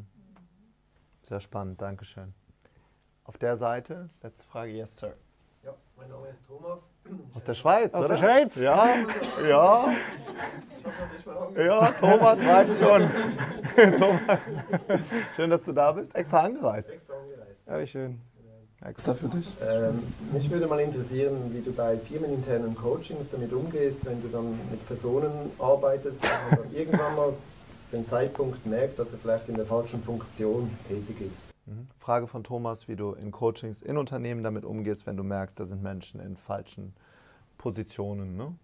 Sehr spannend, Dankeschön. Auf der Seite, letzte Frage, yes, sir. Ja, mein Name ist Thomas. Aus der Schweiz, Aus oder? der Schweiz? Ja, ja. Ich hab noch nicht mal angefangen. Ja, Thomas reicht schon. Thomas, schön, dass du da bist. Extra angereist. Extra angereist. Ja, wie schön. Extra für dich. Ähm, mich würde mal interessieren, wie du bei firmeninternen Coachings damit umgehst, wenn du dann mit Personen arbeitest und man dann irgendwann mal den Zeitpunkt merkt, dass er vielleicht in der falschen Funktion tätig ist. Mhm. Frage von Thomas, wie du in Coachings in Unternehmen damit umgehst, wenn du merkst, da sind Menschen in falschen Positionen. Ne?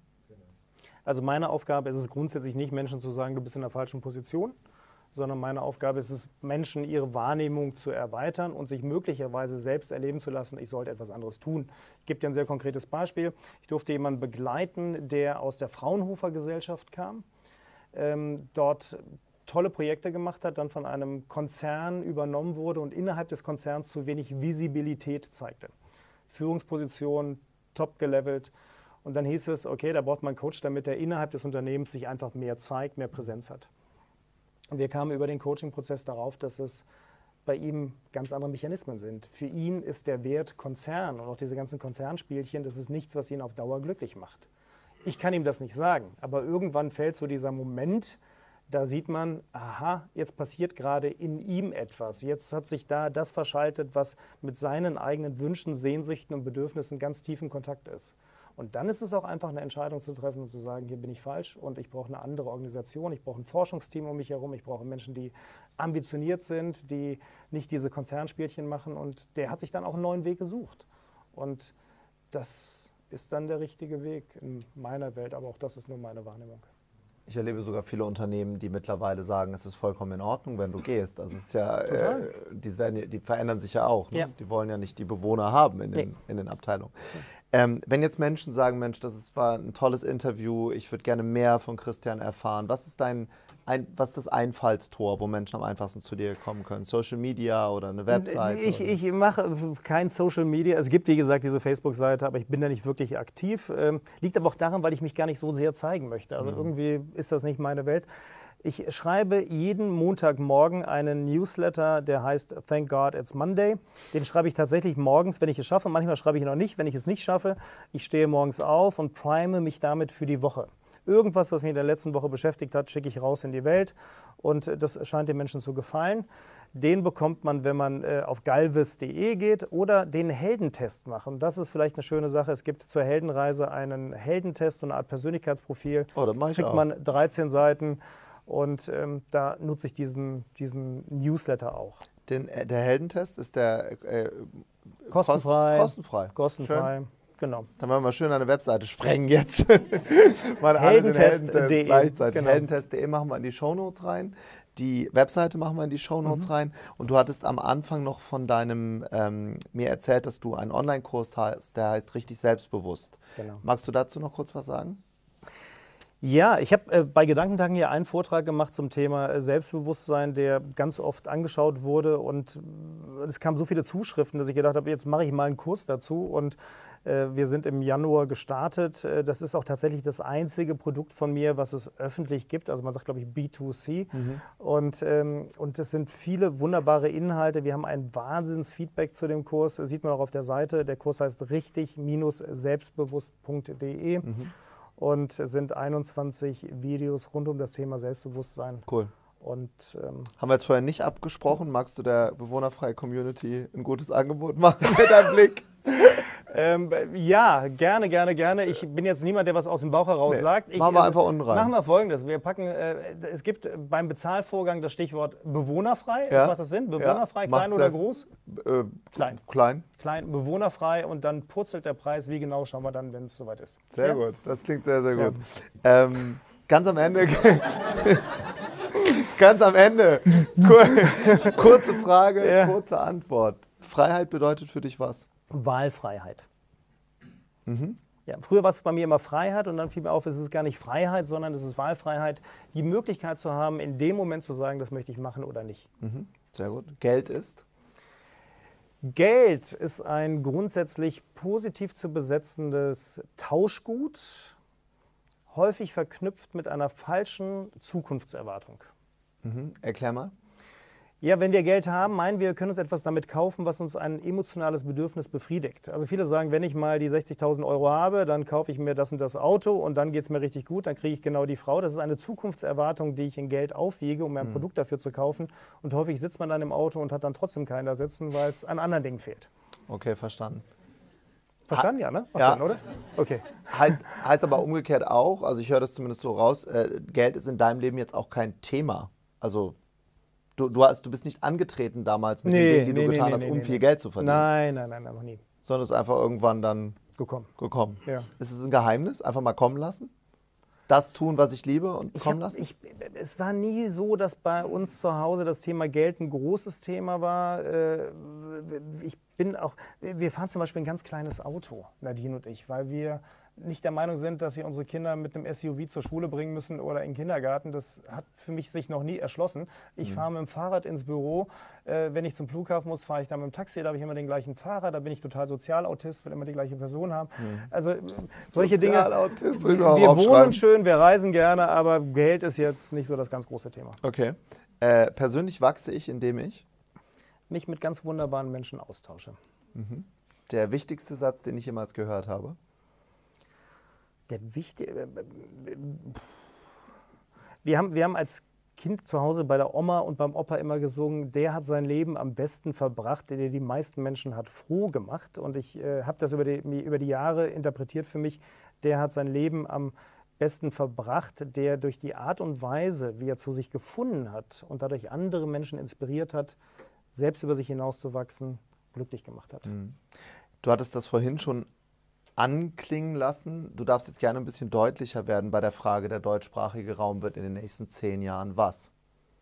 Also meine Aufgabe ist es grundsätzlich nicht, Menschen zu sagen, du bist in der falschen Position, sondern meine Aufgabe ist es, Menschen ihre Wahrnehmung zu erweitern und sich möglicherweise selbst erleben zu lassen, ich sollte etwas anderes tun. Ich gebe dir ein sehr konkretes Beispiel. Ich durfte jemanden begleiten, der aus der Fraunhofer Gesellschaft kam, ähm, dort tolle Projekte gemacht hat, dann von einem Konzern übernommen wurde und innerhalb des Konzerns zu wenig Visibilität zeigte. Führungsposition, top gelevelt. Und dann hieß es, okay, da braucht man einen Coach, damit er innerhalb des Unternehmens sich einfach mehr zeigt, mehr Präsenz hat. Und wir kamen über den Coaching-Prozess darauf, dass es bei ihm ganz andere Mechanismen sind. Für ihn ist der Wert Konzern und auch diese ganzen Konzernspielchen, das ist nichts, was ihn auf Dauer glücklich macht. Ich kann ihm das nicht sagen, aber irgendwann fällt so dieser Moment, da sieht man, aha, jetzt passiert gerade in ihm etwas. Jetzt hat sich da das verschaltet, was mit seinen eigenen Wünschen, Sehnsüchten und Bedürfnissen ganz tief in Kontakt ist. Und dann ist es auch einfach eine Entscheidung zu treffen und zu sagen, hier bin ich falsch und ich brauche eine andere Organisation, ich brauche ein Forschungsteam um mich herum, ich brauche Menschen, die ambitioniert sind, die nicht diese Konzernspielchen machen, und der hat sich dann auch einen neuen Weg gesucht. Und das ist dann der richtige Weg in meiner Welt, aber auch das ist nur meine Wahrnehmung. Ich erlebe sogar viele Unternehmen, die mittlerweile sagen, es ist vollkommen in Ordnung, wenn du gehst. Also es ist ja, äh, die, werden, die verändern sich ja auch. Ne? Ja. Die wollen ja nicht die Bewohner haben in den, Nee. in den Abteilungen. Ähm, wenn jetzt Menschen sagen, Mensch, das ist, war ein tolles Interview, ich würde gerne mehr von Christian erfahren. Was ist dein, ein, was ist das Einfallstor, wo Menschen am einfachsten zu dir kommen können? Social Media oder eine Webseite? Ich, oder? ich mache kein Social Media. Es gibt, wie gesagt, diese Facebook-Seite, aber ich bin da nicht wirklich aktiv. Ähm, liegt aber auch daran, weil ich mich gar nicht so sehr zeigen möchte. Also mhm. irgendwie ist das nicht meine Welt. Ich schreibe jeden Montagmorgen einen Newsletter, der heißt Thank God It's Monday. Den schreibe ich tatsächlich morgens, wenn ich es schaffe. Manchmal schreibe ich ihn auch nicht, wenn ich es nicht schaffe. Ich stehe morgens auf und prime mich damit für die Woche. Irgendwas, was mich in der letzten Woche beschäftigt hat, schicke ich raus in die Welt, und das scheint den Menschen zu gefallen. Den bekommt man, wenn man äh, auf galvis punkt de geht oder den Heldentest macht. Und das ist vielleicht eine schöne Sache. Es gibt zur Heldenreise einen Heldentest, so eine Art Persönlichkeitsprofil. Oh, das mache ich Kriegt auch. man dreizehn Seiten. Und ähm, da nutze ich diesen, diesen Newsletter auch. Den, äh, der Heldentest ist der äh, Kostenfrei. Kost, kostenfrei. Kostenfrei, Schön. Genau. Dann wollen wir mal schön eine Webseite sprengen jetzt. Mal Heldentest punkt de. Gleichzeitig. Genau. Heldentest punkt de machen wir in die Shownotes rein. Die Webseite machen wir in die Shownotes mhm. rein. Und du hattest am Anfang noch von deinem, ähm, mir erzählt, dass du einen Online-Kurs hast, der heißt Richtig Selbstbewusst. Genau. Magst du dazu noch kurz was sagen? Ja, ich habe äh, bei Gedankentagen hier einen Vortrag gemacht zum Thema äh, Selbstbewusstsein, der ganz oft angeschaut wurde, und äh, es kamen so viele Zuschriften, dass ich gedacht habe, jetzt mache ich mal einen Kurs dazu, und äh, wir sind im Januar gestartet. Äh, das ist auch tatsächlich das einzige Produkt von mir, was es öffentlich gibt, also man sagt, glaube ich, B zwei C, mhm. und, ähm, und es sind viele wunderbare Inhalte. Wir haben ein Wahnsinns-Feedback zu dem Kurs, das sieht man auch auf der Seite. Der Kurs heißt richtig selbstbewusst punkt de. Mhm. Und es sind einundzwanzig Videos rund um das Thema Selbstbewusstsein. Cool. Und, ähm, haben wir jetzt vorher nicht abgesprochen. Magst du der bewohnerfreien Community ein gutes Angebot machen mit deinem Blick? ähm, ja, gerne, gerne, gerne. Ich bin jetzt niemand, der was aus dem Bauch heraus nee, sagt. Ich, machen wir einfach unten rein. Machen wir Folgendes. Wir packen, äh, es gibt beim Bezahlvorgang das Stichwort bewohnerfrei. Ja. Macht das Sinn? Bewohnerfrei, ja. klein Macht's oder ja, groß? Äh, klein. Klein. Klein, bewohnerfrei, und dann purzelt der Preis. Wie genau, schauen wir dann, wenn es soweit ist. Sehr ja? gut, das klingt sehr, sehr gut. Ja. Ähm, ganz am Ende, ganz am Ende, kur kurze Frage, ja. kurze Antwort. Freiheit bedeutet für dich was? Wahlfreiheit. Mhm. Ja, früher war es bei mir immer Freiheit, und dann fiel mir auf, es ist gar nicht Freiheit, sondern es ist Wahlfreiheit, die Möglichkeit zu haben, in dem Moment zu sagen, das möchte ich machen oder nicht. Mhm. Sehr gut. Geld ist? Geld ist ein grundsätzlich positiv zu besetzendes Tauschgut, häufig verknüpft mit einer falschen Zukunftserwartung. Mhm. Erklär mal. Ja, wenn wir Geld haben, meinen wir, wir können uns etwas damit kaufen, was uns ein emotionales Bedürfnis befriedigt. Also viele sagen, wenn ich mal die sechzigtausend Euro habe, dann kaufe ich mir das und das Auto und dann geht es mir richtig gut, dann kriege ich genau die Frau. Das ist eine Zukunftserwartung, die ich in Geld aufwiege, um mir ein mhm. Produkt dafür zu kaufen. Und häufig sitzt man dann im Auto und hat dann trotzdem keinen da sitzen, weil es an anderen Dingen fehlt. Okay, verstanden. Verstanden, ja, ne? Macht ja. Sinn, oder? Okay. Heißt, heißt aber umgekehrt auch, also ich höre das zumindest so raus, äh, Geld ist in deinem Leben jetzt auch kein Thema. Also du, du, hast, du bist nicht angetreten damals mit nee, den Dingen, die nee, du getan nee, hast, nee, um nee, viel nee. Geld zu verdienen. Nein, nein, nein, noch nie. Sondern es ist einfach irgendwann dann gekommen. gekommen. Ja. Ist es ein Geheimnis? Einfach mal kommen lassen? Das tun, was ich liebe und ich kommen hab, lassen? Ich, es war nie so, dass bei uns zu Hause das Thema Geld ein großes Thema war. Ich bin auch, wir fahren zum Beispiel ein ganz kleines Auto, Nadine und ich, weil wir nicht der Meinung sind, dass wir unsere Kinder mit einem S U V zur Schule bringen müssen oder in den Kindergarten. Das hat für mich sich noch nie erschlossen. Ich mhm. fahre mit dem Fahrrad ins Büro. Äh, wenn ich zum Flughafen muss, fahre ich dann mit dem Taxi. Da habe ich immer den gleichen Fahrer. Da bin ich total Sozialautist, will immer die gleiche Person haben. Mhm. Also solche Dinge. Sozialautist will ich wir wir wohnen schön, wir reisen gerne, aber Geld ist jetzt nicht so das ganz große Thema. Okay. Äh, persönlich wachse ich, indem ich mich mit ganz wunderbaren Menschen austausche. Mhm. Der wichtigste Satz, den ich jemals gehört habe? Der wichtige. Wir haben, wir haben als Kind zu Hause bei der Oma und beim Opa immer gesungen, der hat sein Leben am besten verbracht, der die meisten Menschen hat froh gemacht. Und ich äh, habe das über die, über die Jahre interpretiert für mich, der hat sein Leben am besten verbracht, der durch die Art und Weise, wie er zu sich gefunden hat und dadurch andere Menschen inspiriert hat, selbst über sich hinauszuwachsen, glücklich gemacht hat. Du hattest das vorhin schon anklingen lassen. Du darfst jetzt gerne ein bisschen deutlicher werden bei der Frage, der deutschsprachige Raum wird in den nächsten zehn Jahren was?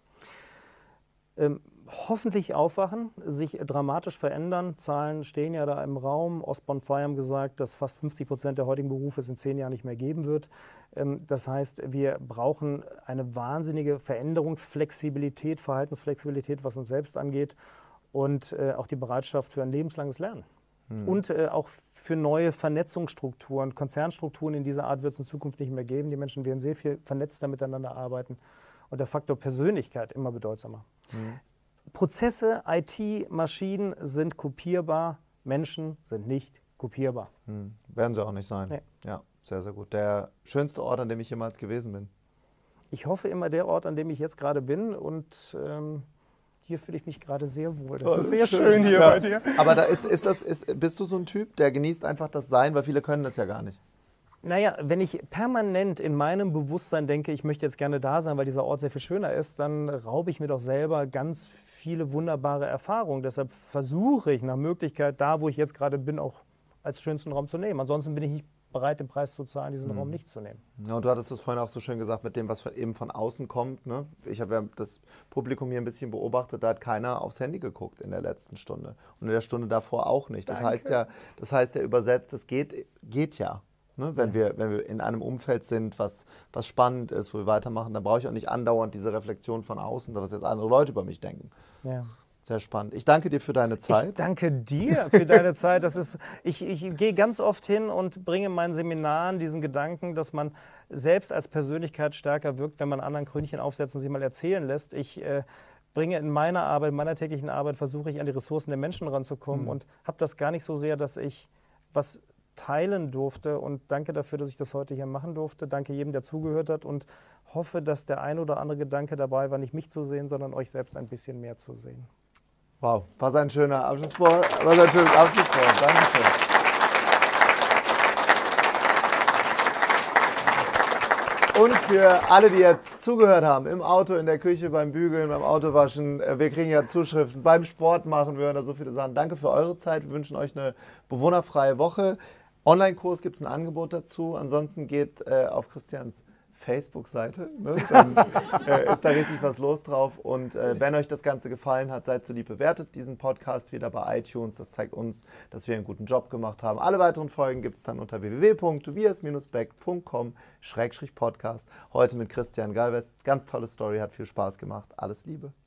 Ähm, hoffentlich aufwachen, sich dramatisch verändern. Zahlen stehen ja da im Raum. Osborne Frey haben gesagt, dass fast fünfzig Prozent der heutigen Berufe es in zehn Jahren nicht mehr geben wird. Ähm, das heißt, wir brauchen eine wahnsinnige Veränderungsflexibilität, Verhaltensflexibilität, was uns selbst angeht und äh, auch die Bereitschaft für ein lebenslanges Lernen. Hm. Und äh, auch für neue Vernetzungsstrukturen, Konzernstrukturen in dieser Art wird es in Zukunft nicht mehr geben. Die Menschen werden sehr viel vernetzter miteinander arbeiten und der Faktor Persönlichkeit immer bedeutsamer. Hm. Prozesse, I T, Maschinen sind kopierbar, Menschen sind nicht kopierbar. Hm. Werden sie auch nicht sein. Nee. Ja, sehr, sehr gut. Der schönste Ort, an dem ich jemals gewesen bin. Ich hoffe immer der Ort, an dem ich jetzt gerade bin und ähm, hier fühle ich mich gerade sehr wohl. Das, das ist sehr schön, schön hier ja. bei dir. Aber da ist, ist das, ist, bist du so ein Typ, der genießt einfach das Sein, weil viele können das ja gar nicht. Naja, wenn ich permanent in meinem Bewusstsein denke, ich möchte jetzt gerne da sein, weil dieser Ort sehr viel schöner ist, dann raube ich mir doch selber ganz viele wunderbare Erfahrungen. Deshalb versuche ich nach Möglichkeit, da wo ich jetzt gerade bin, auch als schönsten Raum zu nehmen. Ansonsten bin ich nicht bereit, den Preis zu zahlen, diesen mhm. Raum nicht zu nehmen. Ja, und du hattest es vorhin auch so schön gesagt, mit dem, was eben von außen kommt. Ne? Ich habe ja das Publikum hier ein bisschen beobachtet, da hat keiner aufs Handy geguckt in der letzten Stunde. Und in der Stunde davor auch nicht. Das Danke. heißt ja, das heißt ja übersetzt, das geht, geht ja. Ne? Wenn, ja. Wir, wenn wir in einem Umfeld sind, was, was spannend ist, wo wir weitermachen, dann brauche ich auch nicht andauernd diese Reflexion von außen, was jetzt andere Leute über mich denken. Ja. Sehr spannend. Ich danke dir für deine Zeit. Ich danke dir für deine Zeit. Das ist, ich, ich gehe ganz oft hin und bringe in meinen Seminaren diesen Gedanken, dass man selbst als Persönlichkeit stärker wirkt, wenn man anderen Krönchen aufsetzt und sie mal erzählen lässt. Ich äh, bringe in meiner Arbeit, in meiner täglichen Arbeit, versuche ich an die Ressourcen der Menschen ranzukommen mhm. und habe das gar nicht so sehr, dass ich was teilen durfte und danke dafür, dass ich das heute hier machen durfte. Danke jedem, der zugehört hat und hoffe, dass der ein oder andere Gedanke dabei war, nicht mich zu sehen, sondern euch selbst ein bisschen mehr zu sehen. Wow, was ein schöner Abschlusswort. Was ein schönes Abschlusswort. Dankeschön. Und für alle, die jetzt zugehört haben, im Auto, in der Küche, beim Bügeln, beim Autowaschen, wir kriegen ja Zuschriften, beim Sport machen wir da so viele Sachen. Danke für eure Zeit. Wir wünschen euch eine bewohnerfreie Woche. Online-Kurs gibt es ein Angebot dazu. Ansonsten geht äh, auf Christians Facebook-Seite, ne? Dann äh, ist da richtig was los drauf. Und äh, wenn euch das Ganze gefallen hat, seid so lieb, bewertet diesen Podcast wieder bei iTunes. Das zeigt uns, dass wir einen guten Job gemacht haben. Alle weiteren Folgen gibt es dann unter w w w punkt tobias bindestrich beck punkt com Schrägstrich Podcast. Heute mit Christian Galvez. Ganz tolle Story, hat viel Spaß gemacht. Alles Liebe.